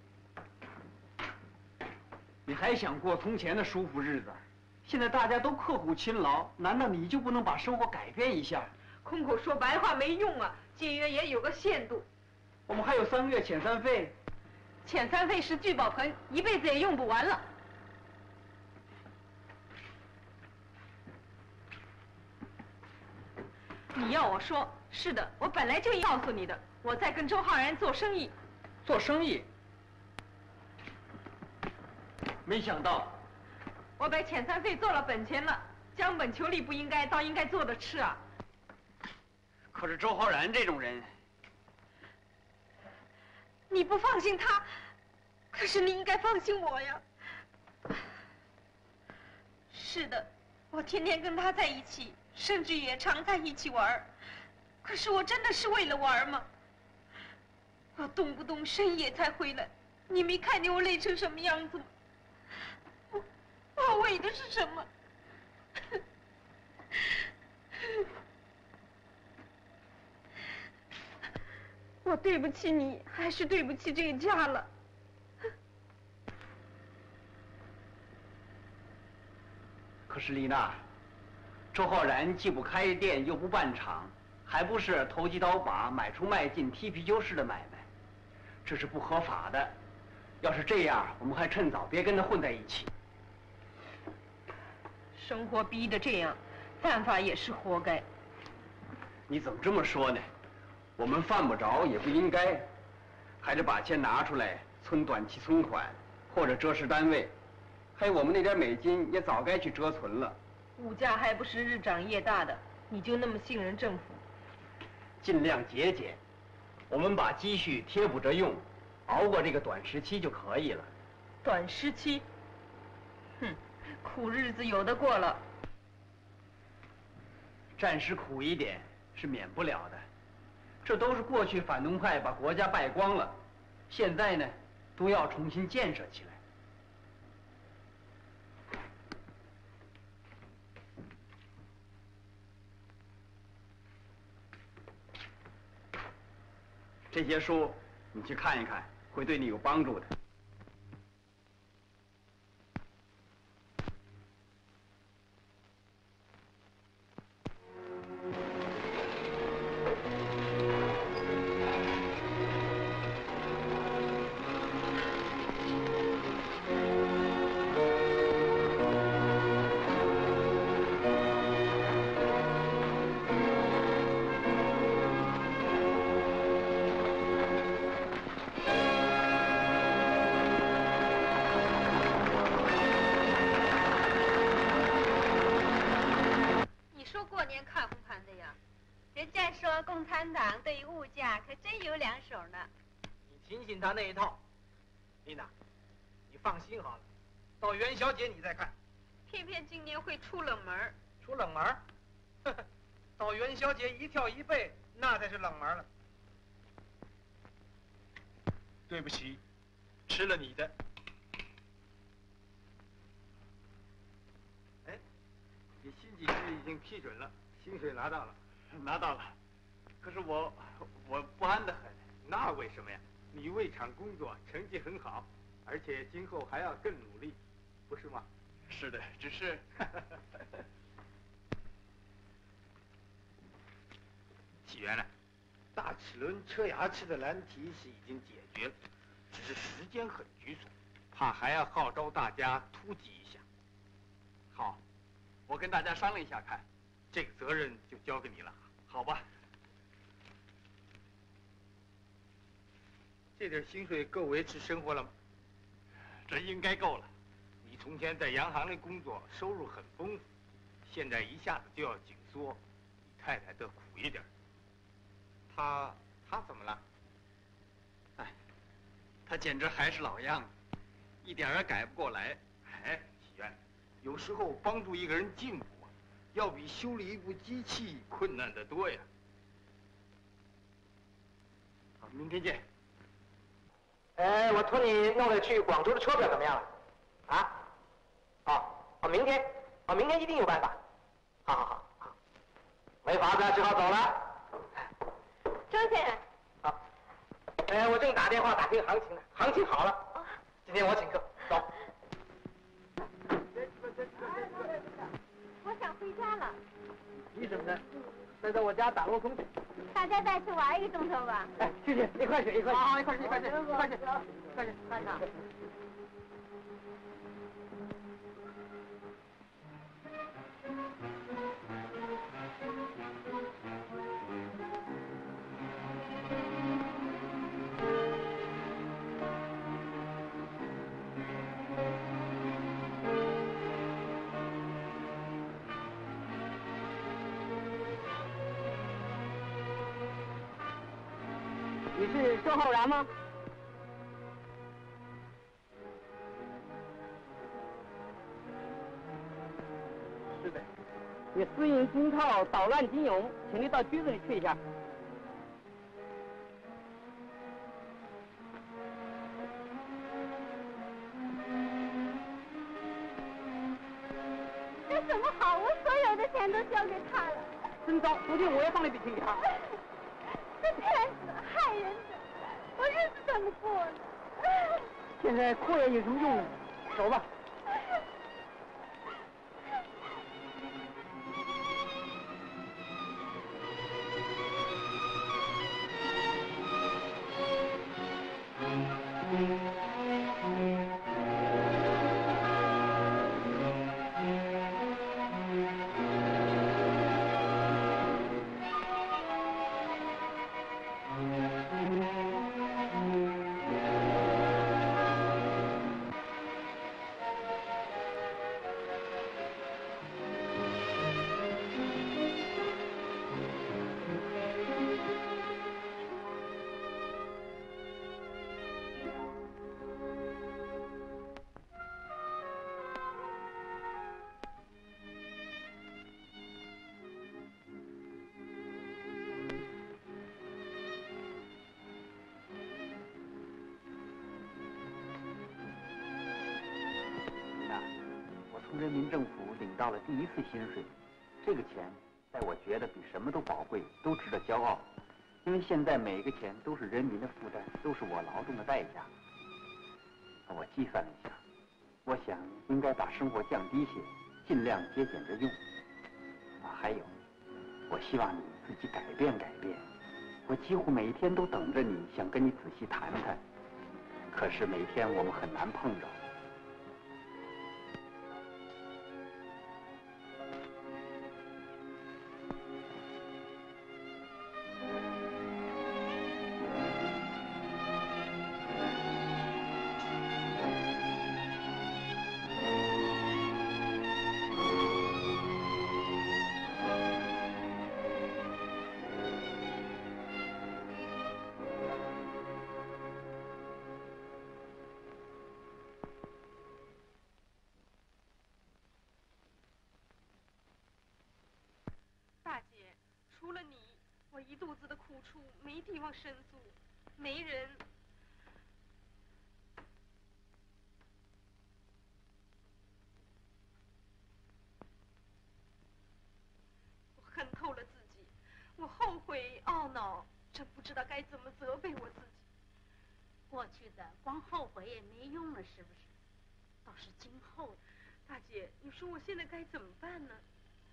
你还想过从前的舒服日子？现在大家都刻苦勤劳，难道你就不能把生活改变一下？ 空口说白话没用啊，节约也有个限度。 我们还有三个月遣散费。 遣散费是聚宝盆，一辈子也用不完了。你要我说，是的，我本来就告诉你的，我在跟周浩然做生意。 做生意？没想到， 我把遣散费做了本钱了，将本求利不应该，倒应该做着吃啊。 可是周浩然这种人， 你不放心他，可是你应该放心我呀。是的，我天天跟他在一起，甚至也常在一起玩。可是我真的是为了玩吗？我动不动深夜才回来，你没看见我累成什么样子吗？我我为的是什么？我对不起你，还是对不起这个家了。 可是丽娜，周浩然既不开店又不办厂，还不是投机倒把、买出卖进、踢皮球式的买卖，这是不合法的。要是这样，我们还趁早别跟他混在一起。 生活逼得这样，犯法也是活该。 你怎么这么说呢？我们犯不着，也不应该，还得把钱拿出来存短期存款，或者折实单位。还有我们那点美金也早该去折存了。 物价还不是日涨夜大的，你就那么信任政府？ 尽量节俭，我们把积蓄贴补着用，熬过这个短时期就可以了。 短时期？哼，苦日子有的过了。 暂时苦一点是免不了的，这都是过去反动派把国家败光了，现在呢，都要重新建设起来。这些书你去看一看，会对你有帮助的。 共产党对物价可真有两手呢。 你听信他那一套，丽娜，你放心好了，到元宵节你再看。 偏偏今年会出冷门。 出冷门？呵呵，到元宵节一跳一倍，那才是冷门了。对不起，吃了你的。哎，你新几支已经批准了，薪水拿到了。 拿到了。可是我我不安得很。 那为什么呀？你为厂工作，成绩很好，而且今后还要更努力，不是吗？ 是的，只是启源呢？大齿轮车牙齿的难题是已经解决了，只是时间很拘束，怕还要号召大家突击一下。 好，我跟大家商量一下看， 这个责任就交给你了。 好吧。 这点薪水够维持生活了吗？ 这应该够了。 你从前在洋行里工作，收入很丰富，现在一下子就要紧缩，你太太得苦一点。她她怎么了？ 哎，她简直还是老样子，一点儿改不过来。 哎，启源，有时候帮助一个人进步啊，要比修理一部机器困难得多呀。 好，明天见。 哎，我托你弄的去广州的车票怎么样了？啊？哦，哦，明天，哦，明天一定有办法。好好好，好，没法子，只好走了。 周先生。 好。哎，我正打电话打听行情呢，行情好了。哦。今天我请客，走。 我想回家了。 你怎么呢？ 再到我家打罗风去。 大家再去玩一个钟头吧。 哎，去去，一块去，一块去。好，一块去，一块去，一块去，一块去，快上。你是周浩然吗？是的。你私印金套，捣乱金俑，请你到局子里去一下。 这怎么好？我所有的钱都交给他了。 真糟！昨天我也放了一笔钱给他。 这骗子害人的，我日子怎么过呢？ 现在哭也有什么用呢？走吧。 从人民政府领到了第一次薪水，这个钱在我觉得比什么都宝贵，都值得骄傲。因为现在每一个钱都是人民的负担，都是我劳动的代价。我计算了一下，我想应该把生活降低些，尽量节俭着用。啊，还有，我希望你自己改变改变。我几乎每一天都等着你，想跟你仔细谈谈，可是每天我们很难碰着。 除了你，我一肚子的苦楚，没地方申诉，没人。我恨透了自己，我后悔懊恼，真不知道该怎么责备我自己。 过去的光后悔也没用了，是不是？倒是今后的。 大姐，你说我现在该怎么办呢？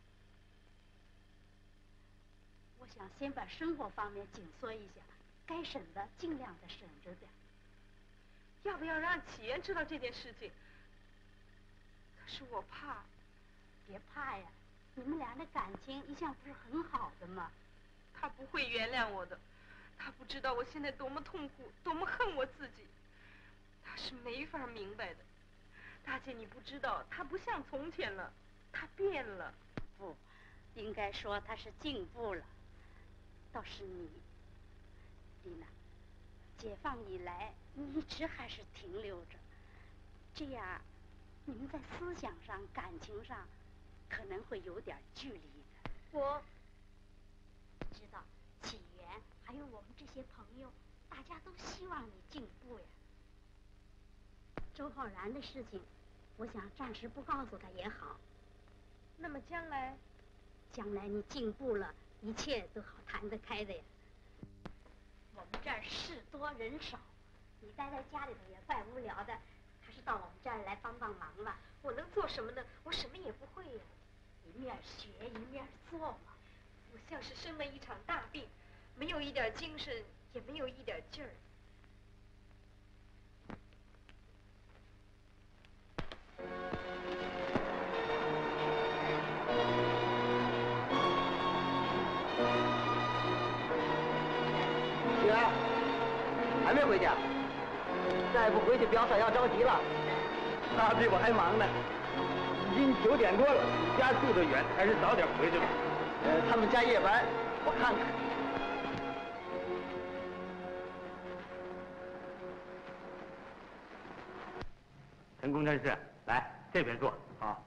我想先把生活方面紧缩一下，该省的尽量的省着点。 要不要让启源知道这件事情？可是我怕。 别怕呀，你们俩的感情一向不是很好的吗？ 他不会原谅我的，他不知道我现在多么痛苦，多么恨我自己，他是没法明白的。大姐，你不知道，他不像从前了，他变了。 不，应该说他是进步了。倒是你，丽娜，解放以来，你一直还是停留着，这样，你们在思想上、感情上，可能会有点距离的。 我知道，启源还有我们这些朋友，大家都希望你进步呀。周浩然的事情，我想暂时不告诉他也好。 那么将来， 将来你进步了。一切都好谈得开的呀。我们这儿事多人少，你待在家里头也怪无聊的，还是到我们这儿来帮帮忙吧。 我能做什么呢？我什么也不会呀。 一面学一面做嘛。 我像是生了一场大病，没有一点精神，也没有一点劲儿。 雪儿，还没回家？再不回去，表嫂要着急了。 他比我还忙呢，已经九点多了，家住得远，还是早点回去吧。 呃，他们加夜班，我看看。 陈工程师，来这边坐。好。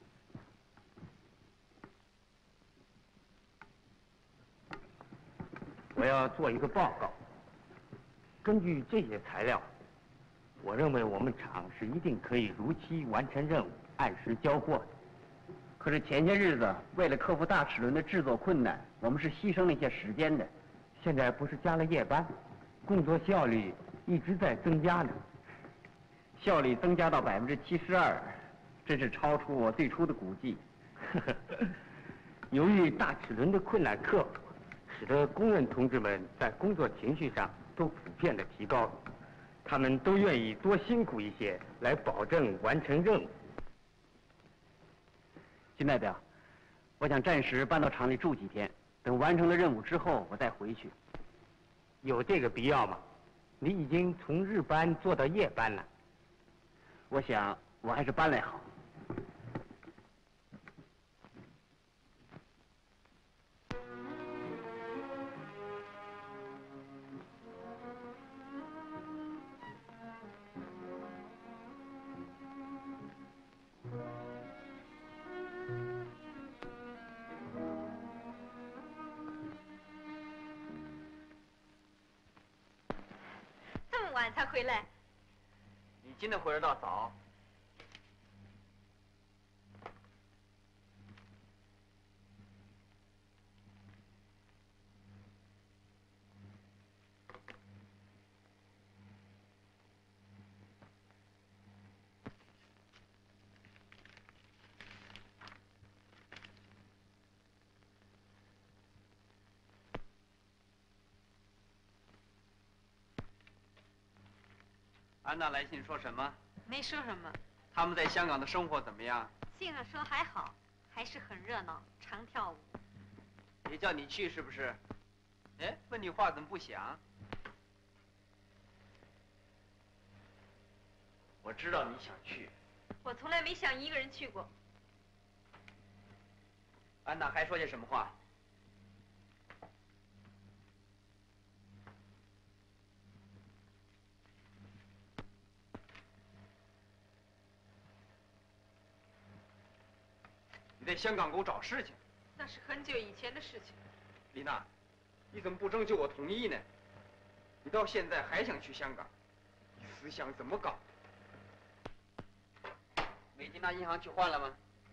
我要做一个报告。根据这些材料，我认为我们厂是一定可以如期完成任务，按时交货的。 可是前些日子为了克服大齿轮的制作困难，我们是牺牲了一些时间的。 现在不是加了夜班，工作效率一直在增加呢。 效率增加到百分之七十二，真是超出我最初的估计。 由于大齿轮的困难克服，使得工人同志们在工作情绪上都普遍的提高了，他们都愿意多辛苦一些，来保证完成任务。 金代表，我想暂时搬到厂里住几天，等完成了任务之后，我再回去。 有这个必要吗？你已经从日班做到夜班了。 我想我还是搬来好。 晚才回来。 你今天回来倒早。安娜来信说什么？ 没说什么。 他们在香港的生活怎么样？ 信上说还好，还是很热闹，常跳舞。 也叫你去是不是？哎，问你话怎么不响？我知道你想去。 我从来没想一个人去过。 安娜还说些什么话？你在香港给我找事情？ 那是很久以前的事情。 丽娜，你怎么不征求我同意呢？你到现在还想去香港，你思想怎么搞？美金纳银行去换了吗？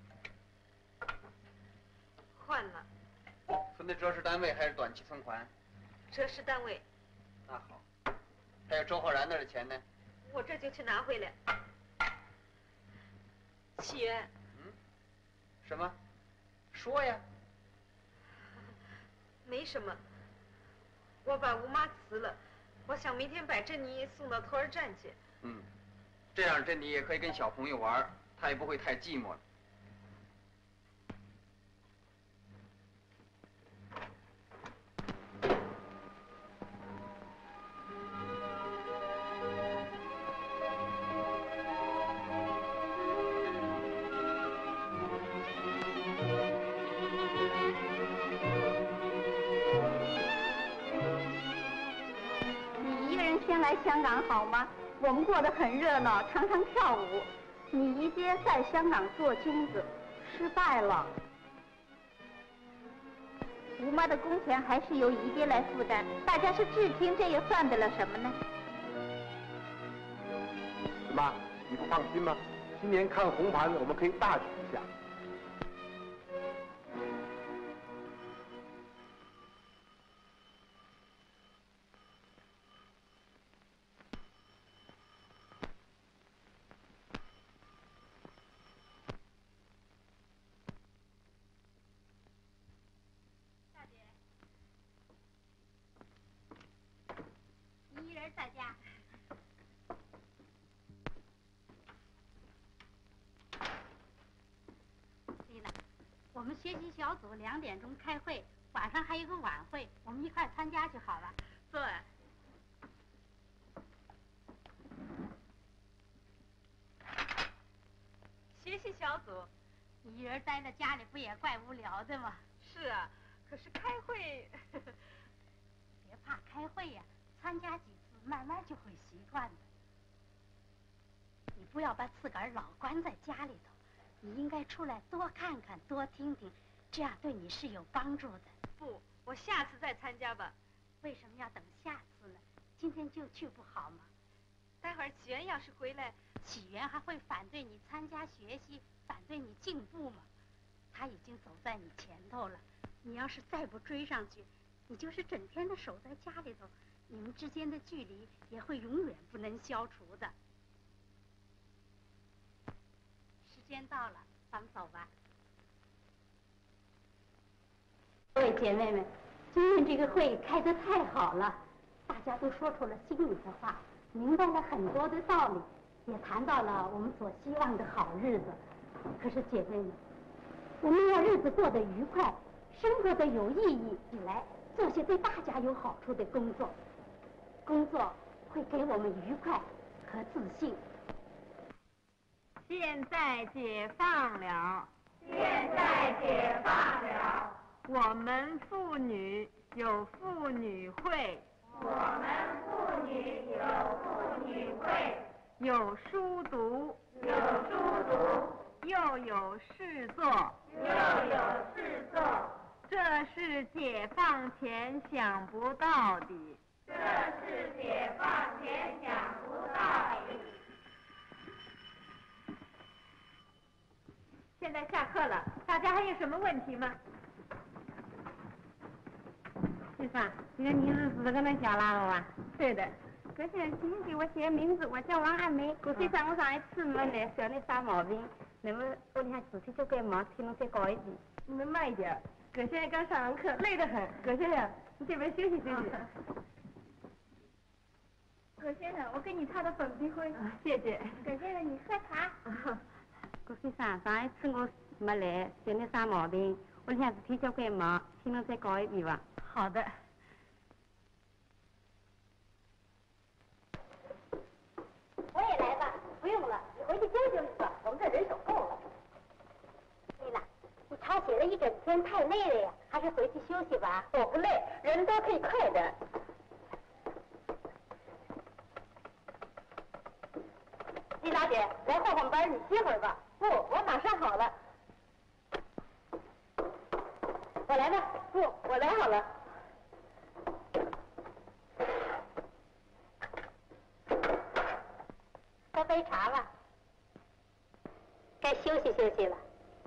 换了。 存的折实单位还是短期存款？ 折实单位。 那好。还有周浩然那儿的钱呢？ 我这就去拿回来。启源。 嗯？什么？说呀。 没什么。我把吴妈辞了，我想明天把珍妮送到托儿站去。 嗯，这样珍妮也可以跟小朋友玩，她也不会太寂寞了。 来香港好吗？我们过得很热闹，常常跳舞。你姨爹在香港做金子，失败了。吴妈的工钱还是由姨爹来负担，大家是至亲，这又算得了什么呢？ 妈，你不放心吗？今年看红盘，我们可以大举一下。 我们学习小组两点钟开会，晚上还有个晚会，我们一块参加就好了。 对。学习小组， 你一人待在家里不也怪无聊的吗？ 是啊，可是开会， 别怕开会呀、啊，参加几次慢慢就会习惯的。你不要把自个儿老关在家里头，你应该出来多看看，多听听，这样对你是有帮助的。 不，我下次再参加吧。 为什么要等下次呢？今天就去不好吗？ 待会儿启源要是回来， 启源还会反对你参加学习，反对你进步吗？他已经走在你前头了，你要是再不追上去，你就是整天的守在家里头，你们之间的距离也会永远不能消除的。时间到了，咱们走吧。各位姐妹们，今天这个会开得太好了，大家都说出了心里的话，明白了很多的道理，也谈到了我们所希望的好日子。可是姐妹们，我们要日子过得愉快，生活得有意义以来，做些对大家有好处的工作。工作会给我们愉快和自信。 现在解放了， 现在解放了。 我们妇女有妇女会， 我们妇女有妇女会， 有书读， 有书读， 又有事做， 又有事做。 这是解放前想不到的， 这是解放前想不到的。 现在下课了，大家还有什么问题吗？ 先生，你的名字是这个能写哪个啊？ 对的。 葛先生，请给我写名字，我叫王爱梅。葛先生，我上一次没来，小的啥毛病？那么我里向字体就该忙，听侬再搞一遍。 你们慢一点，葛先生刚上完课，累得很。葛先生，你这边休息休息。 葛先生，我给你擦的粉笔灰。 啊，谢谢。 葛先生，你喝茶。 葛先生，上一次我没来，小的啥毛病？我里向字体就该忙，请侬再搞一遍吧。 好的。 我也来吧，不用了，你回去休息休息吧，我们这人手够了。丽娜，你抄写了一整天，太累了呀，还是回去休息吧。 我不累，人多可以快点。 丽娜姐，来换换班，你歇会儿吧。 不，我马上好了。 我来吧。 不，我来好了。 喝杯茶吧，该休息休息了。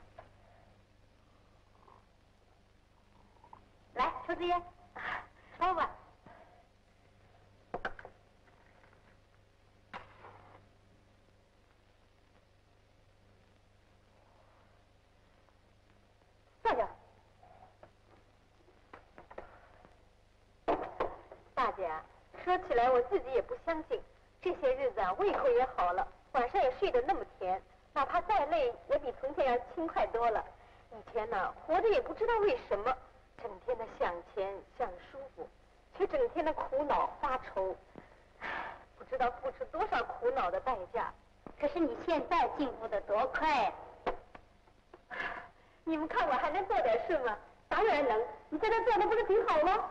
来，抽支烟，抽吧。 坐下。大姐，说起来我自己也不相信。这些日子啊，胃口也好了，晚上也睡得那么甜，哪怕再累，也比从前要轻快多了。以前呢，活着也不知道为什么，整天的想钱想舒服，却整天的苦恼发愁，不知道付出多少苦恼的代价。 可是你现在进步的多快呀！ 你们看我还能做点事吗？当然能，你在这做的不是挺好吗？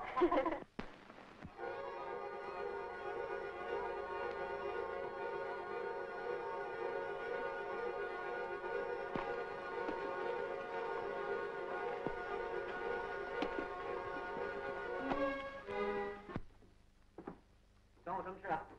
找我什么事啊？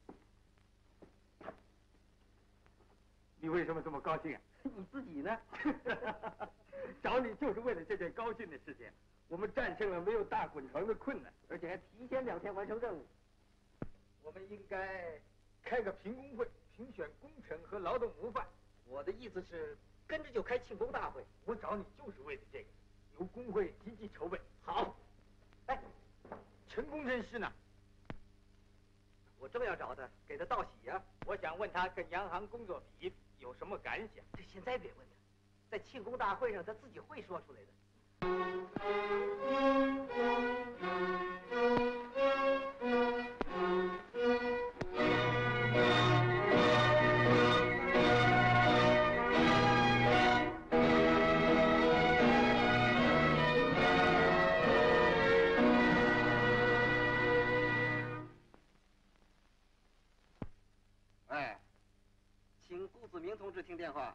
你为什么这么高兴啊？ 你自己呢？ 找你就是为了这件高兴的事情。我们战胜了没有大滚床的困难， 而且还提前两天完成任务。 我们应该开个评工会，评选工程和劳动模范。 我的意思是，跟着就开庆功大会。 我找你就是为了这个，由工会积极筹备。 好。哎， 陈工程师呢？ 我正要找他，给他道喜呀、啊。 我想问他跟洋行工作比有什么感想？ 这现在别问他， 在庆功大会上他自己会说出来的。 哎，请顾子明同志听电话。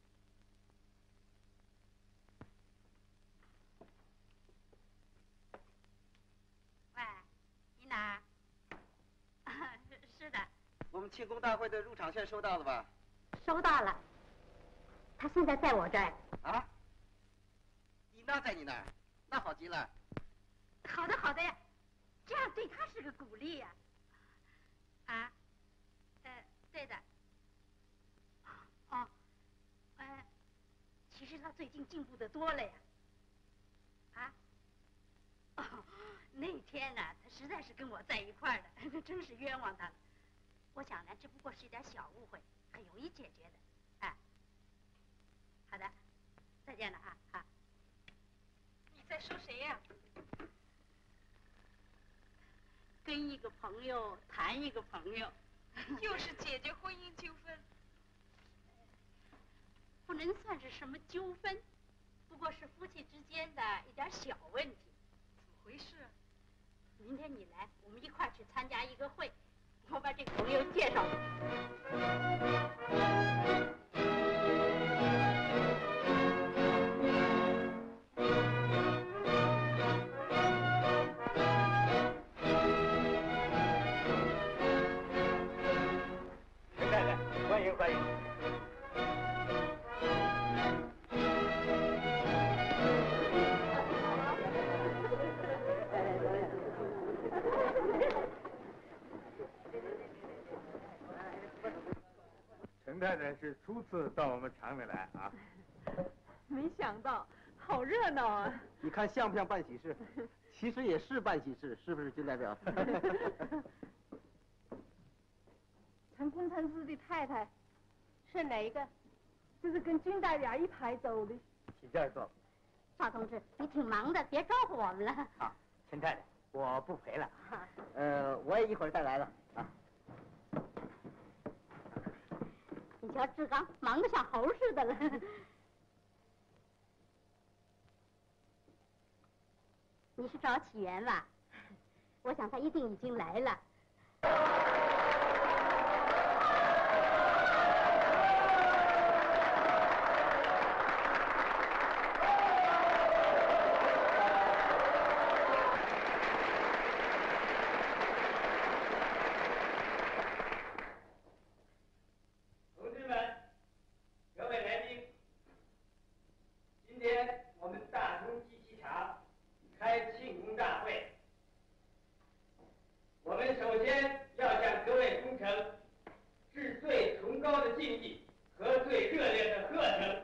喂，你哪儿？是的， 我们庆功大会的入场券收到了吧？ 收到了。他现在在我这儿。 啊？你那在你那儿？那好极了。 好的，好的呀，这样对他是个鼓励呀。啊？呃，对的。哦，呃，其实他最近进步的多了呀。啊？哦，那天呢，他实在是跟我在一块儿的，真是冤枉他了。我想呢，这不过是一点小误会，很容易解决的。哎，好的，再见了啊啊！ 你在说谁呀？ 跟一个朋友谈一个朋友， 又是解决婚姻纠纷。 不能算是什么纠纷，不过是夫妻之间的一点小问题。 怎么回事？ 明天你来，我们一块儿去参加一个会，我把这个朋友介绍给陈太太，欢迎欢迎。陈太太是初次到我们厂里来啊。 没想到，好热闹啊！ 你看像不像办喜事？其实也是办喜事，是不是，金代表？ 陈工程师的太太是哪一个？就是跟军代表一排走的。 请这儿坐。 邵同志，你挺忙的，别招呼我们了。 好，陈太太，我不陪了。呃，我也一会儿再来了啊。 你瞧志刚忙得像猴似的了。你是找启源吧？我想他一定已经来了。 同志们，各位来宾，今天我们大通机器厂开庆功大会，我们首先要向各位忠诚致最崇高的敬意和最热烈的贺声。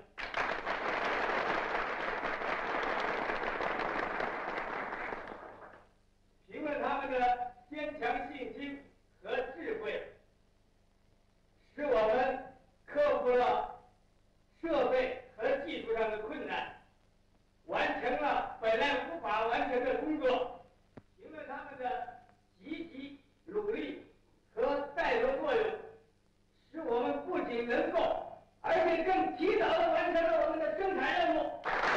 凭问他们的坚强信心和智慧，使我们克服了设备和技术上的困难，完成了本来无法完成的工作。凭着他们的积极努力和带头作用，使我们不仅能够，而且更提早地完成了我们的生产任务。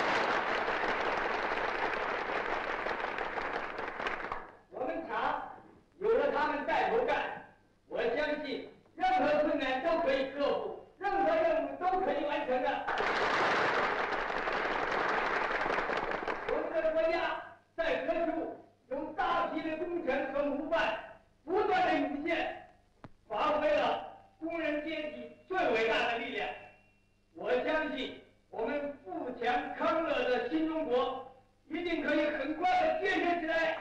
我们厂有了他们带头干，我相信任何困难都可以克服，任何任务都可以完成的。我们的国家在各处有大批的工程和模范不断的涌现，发挥了工人阶级最伟大的力量。我相信我们富强康乐的新中国一定可以很快的建设起来。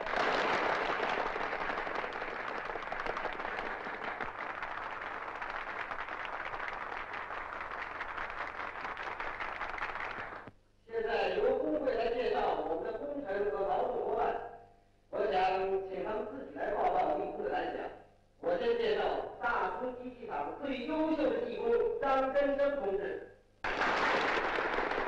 现在由工会来介绍我们的工程和劳动伙伴，我想请他们自己来报告立功的感想。我先介绍大通机器厂最优秀的技工张根生同志。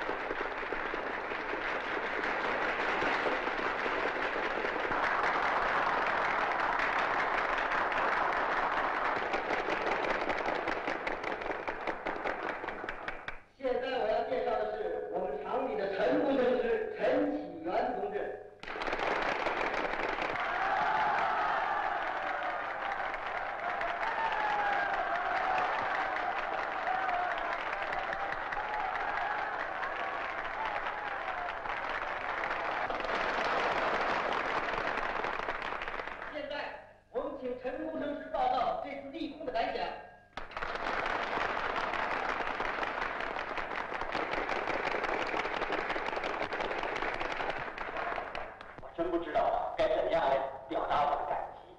陈工程师报告这次立功的感想。 我真不知道该怎样来表达我的感激。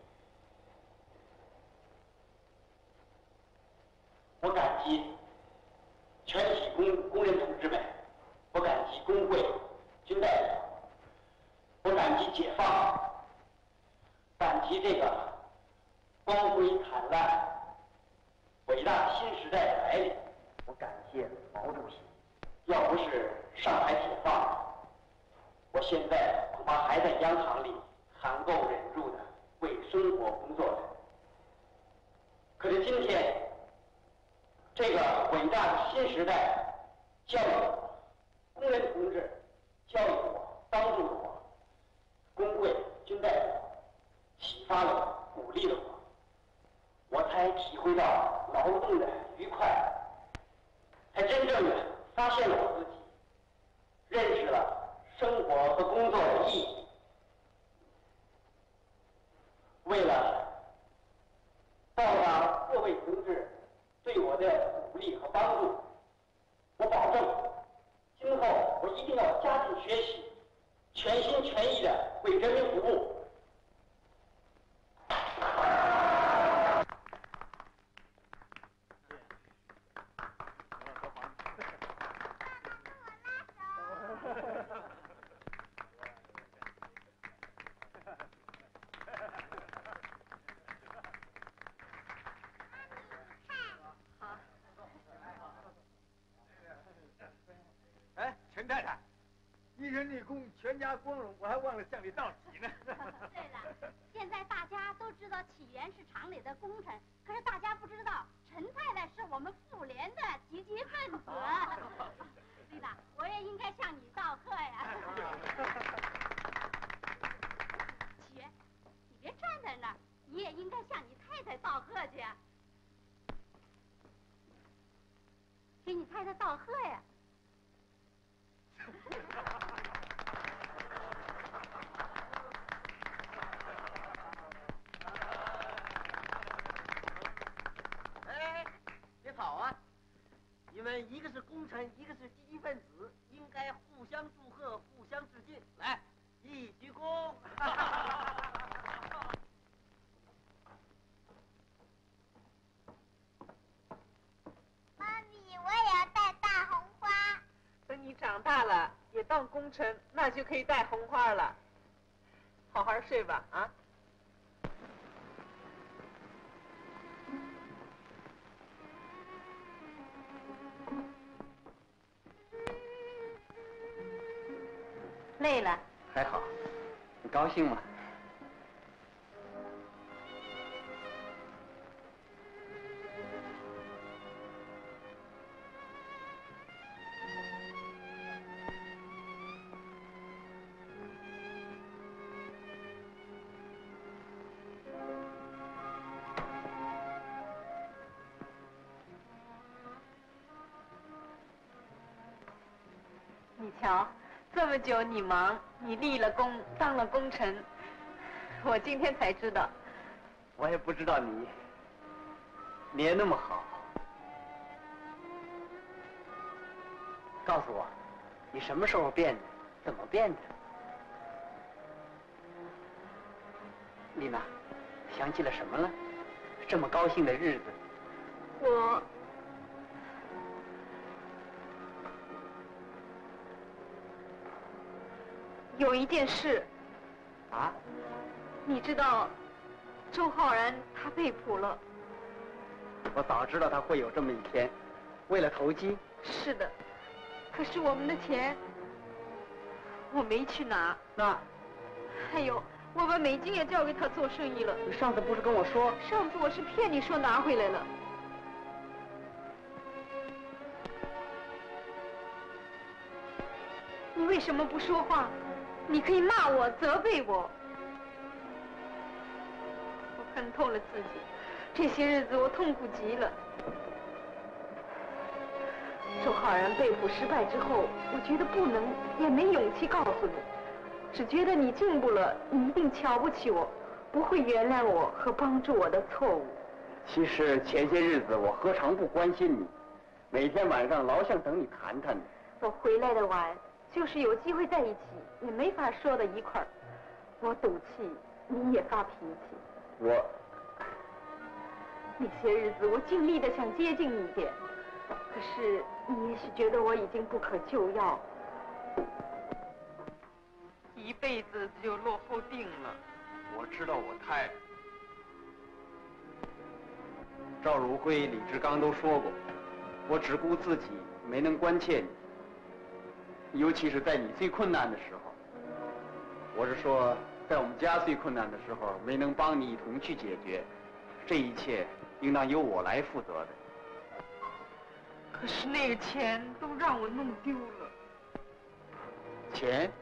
我感激全体工工人同志们，我感激工会、军代表，我感激解放，感激这个光辉灿烂、伟大的新时代的来临。我感谢毛主席，要不是上海解放，我现在恐怕还在央行里含垢忍住的为生活工作着。可是今天，这个伟大的新时代教育我，工人同志教育我，帮助了我，工会、军代表启发了我，鼓励了我，我才体会到劳动的愉快，才真正的发现了我自己，认识了生活和工作的意义。为了报答各位同志对我的鼓励和帮助，我保证今后我一定要加紧学习，全心全意的为人民服务。 哎，陈太太，一人立功，全家光荣，我还忘了向你道喜呢。 对了，现在大家都知道起源是厂里的功臣，可是大家不知道陈太太是我们妇联的积极分子。丽娜，我也应该向你道贺呀。起源，你别站在那儿，你也应该向你太太道贺去呀。给你太太道贺呀。 哎，别跑啊！你们一个是功臣，一个是积极分子，应该互相祝贺，互相致敬。来，一鞠躬。 妈咪，我也要戴大红花。 等你长大了，也当功臣，那就可以戴红花了。好好睡吧，啊！ 累了？ 还好，你高兴吗？ 你瞧，这么久你忙，你立了功，当了功臣，我今天才知道。 我也不知道你，你也那么好。告诉我，你什么时候变的？怎么变的？丽娜，想起了什么了？这么高兴的日子。 我。有一件事。 啊？ 你知道，周浩然他被捕了。 我早知道他会有这么一天，为了投机。 是的，可是我们的钱，我没去拿。 那？ 还有，我把美金也交给他做生意了。 你上次不是跟我说？ 上次我是骗你说拿回来了。你为什么不说话？你可以骂我、责备我。我恨透了自己，这些日子我痛苦极了。周浩然被捕失败之后，我觉得不能，也没勇气告诉你，只觉得你进步了，你一定瞧不起我， 不会原谅我和帮助我的错误。 其实前些日子我何尝不关心你，每天晚上老想等你谈谈呢。 我回来的晚，就是有机会在一起，也没法说到一块儿。我赌气，你也发脾气。 我那些日子，我尽力的想接近你一点，可是你也许觉得我已经不可救药，一辈子就落后定了。 我知道我太……赵如辉、李志刚都说过，我只顾自己，没能关切你，尤其是在你最困难的时候。我是说，在我们家最困难的时候，没能帮你一同去解决，这一切应当由我来负责的。 可是那个钱都让我弄丢了。 钱？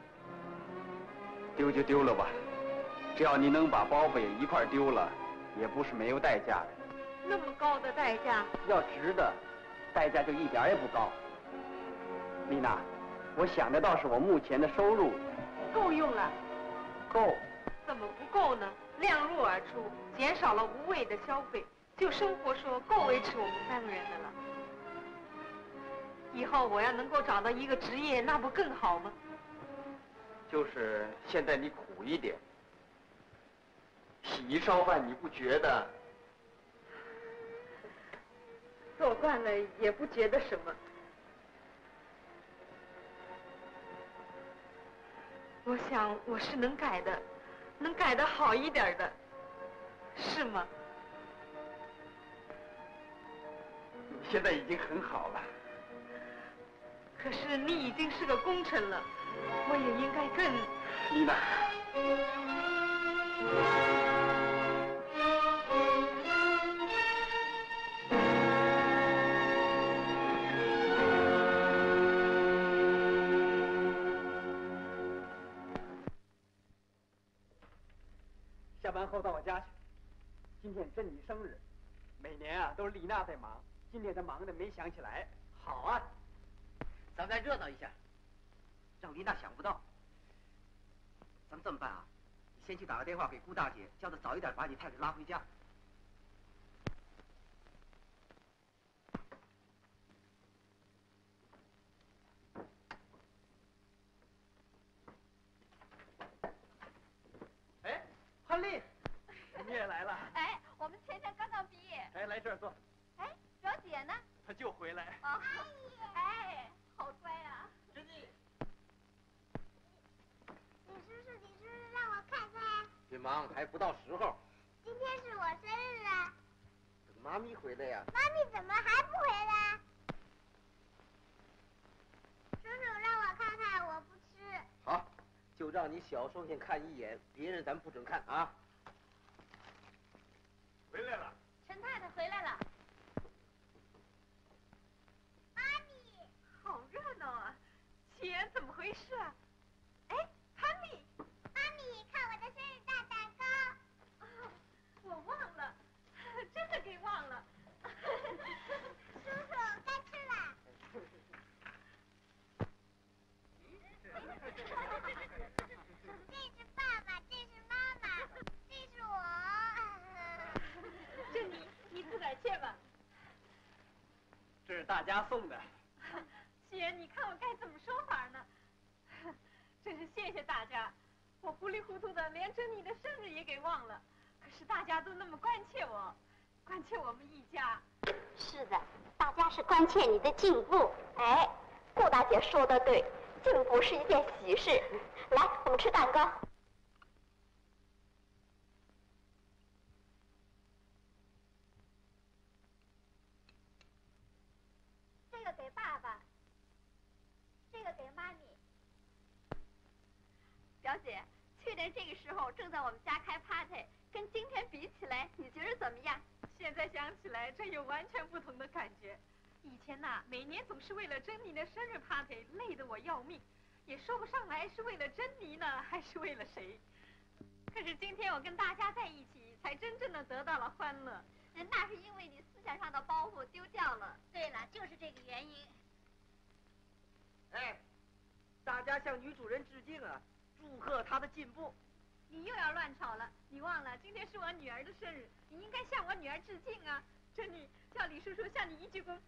丢就丢了吧，只要你能把包袱也一块丢了，也不是没有代价的。 那么高的代价？ 要值的，代价就一点也不高。丽娜，我想的倒是我目前的收入够用了。 够。 怎么不够呢？量入而出，减少了无谓的消费，就生活说够维持我们三个人的了。以后我要能够找到一个职业，那不更好吗？ 就是现在你苦一点，洗衣烧饭你不觉得？ 做惯了也不觉得什么。我想我是能改的，能改得好一点的，是吗？ 你现在已经很好了。 可是你已经是个功臣了，我也应该更…… 丽娜。 下班后到我家去。今天珍妮生日，每年啊都是丽娜在忙，今天她忙的没想起来。好啊， 咱们再热闹一下，让丽娜想不到。咱们这么办啊？你先去打个电话给顾大姐，叫她早一点把你太太拉回家。 哎，汉丽，你也来了。 哎，我们前天刚刚毕业。 哎，来这儿坐。 哎，表姐呢？ 她就回来。 啊，哎，好乖啊。 珍妮。 李叔叔，李叔叔，让我看看。 别忙，还不到时候。 今天是我生日啊。 等妈咪回来呀。 妈咪怎么还不回来？叔叔，让我看看，我不吃。 好，就让你小时候先看一眼，别人咱不准看啊。 回来了。 陈太太回来了。 妈咪， 好热闹啊！钱怎么回事啊？哎，潘丽。 妈咪，看我的生日大蛋糕。 哦，我忘了，真的给忘了。 叔叔，该吃了。这是爸爸，这是妈妈，这是我。 珍妮，你自个儿切吧。 这是大家送的。 姐，你看我该怎么说法呢？真是谢谢大家，我糊里糊涂的连珍妮的生日也给忘了。可是大家都那么关切我，关切我们一家。 是的，大家是关切你的进步。哎，顾大姐说的对，进步是一件喜事。来，我们吃蛋糕。 这个给爸爸，这个给妈咪。 表姐，去年这个时候正在我们家开 party， 跟今天比起来，你觉得怎么样？ 现在想起来，真有完全不同的感觉。以前呐、啊，每年总是为了珍妮的生日 party 累得我要命，也说不上来是为了珍妮呢，还是为了谁。可是今天我跟大家在一起，才真正的得到了欢乐。 那是因为你思想上的包袱丢掉了。对了，就是这个原因。 哎，大家向女主人致敬啊，祝贺她的进步。 你又要乱吵了， 你忘了今天是我女儿的生日，你应该向我女儿致敬啊！春女，叫李叔叔向你一鞠躬。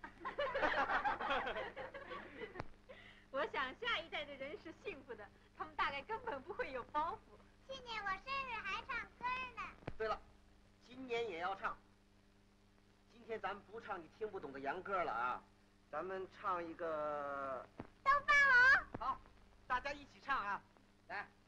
我想下一代的人是幸福的，他们大概根本不会有包袱。 去年我生日还唱歌呢。 对了，今年也要唱。今天咱们不唱你听不懂的洋歌了啊，咱们唱一个东方红。 好，大家一起唱啊，来。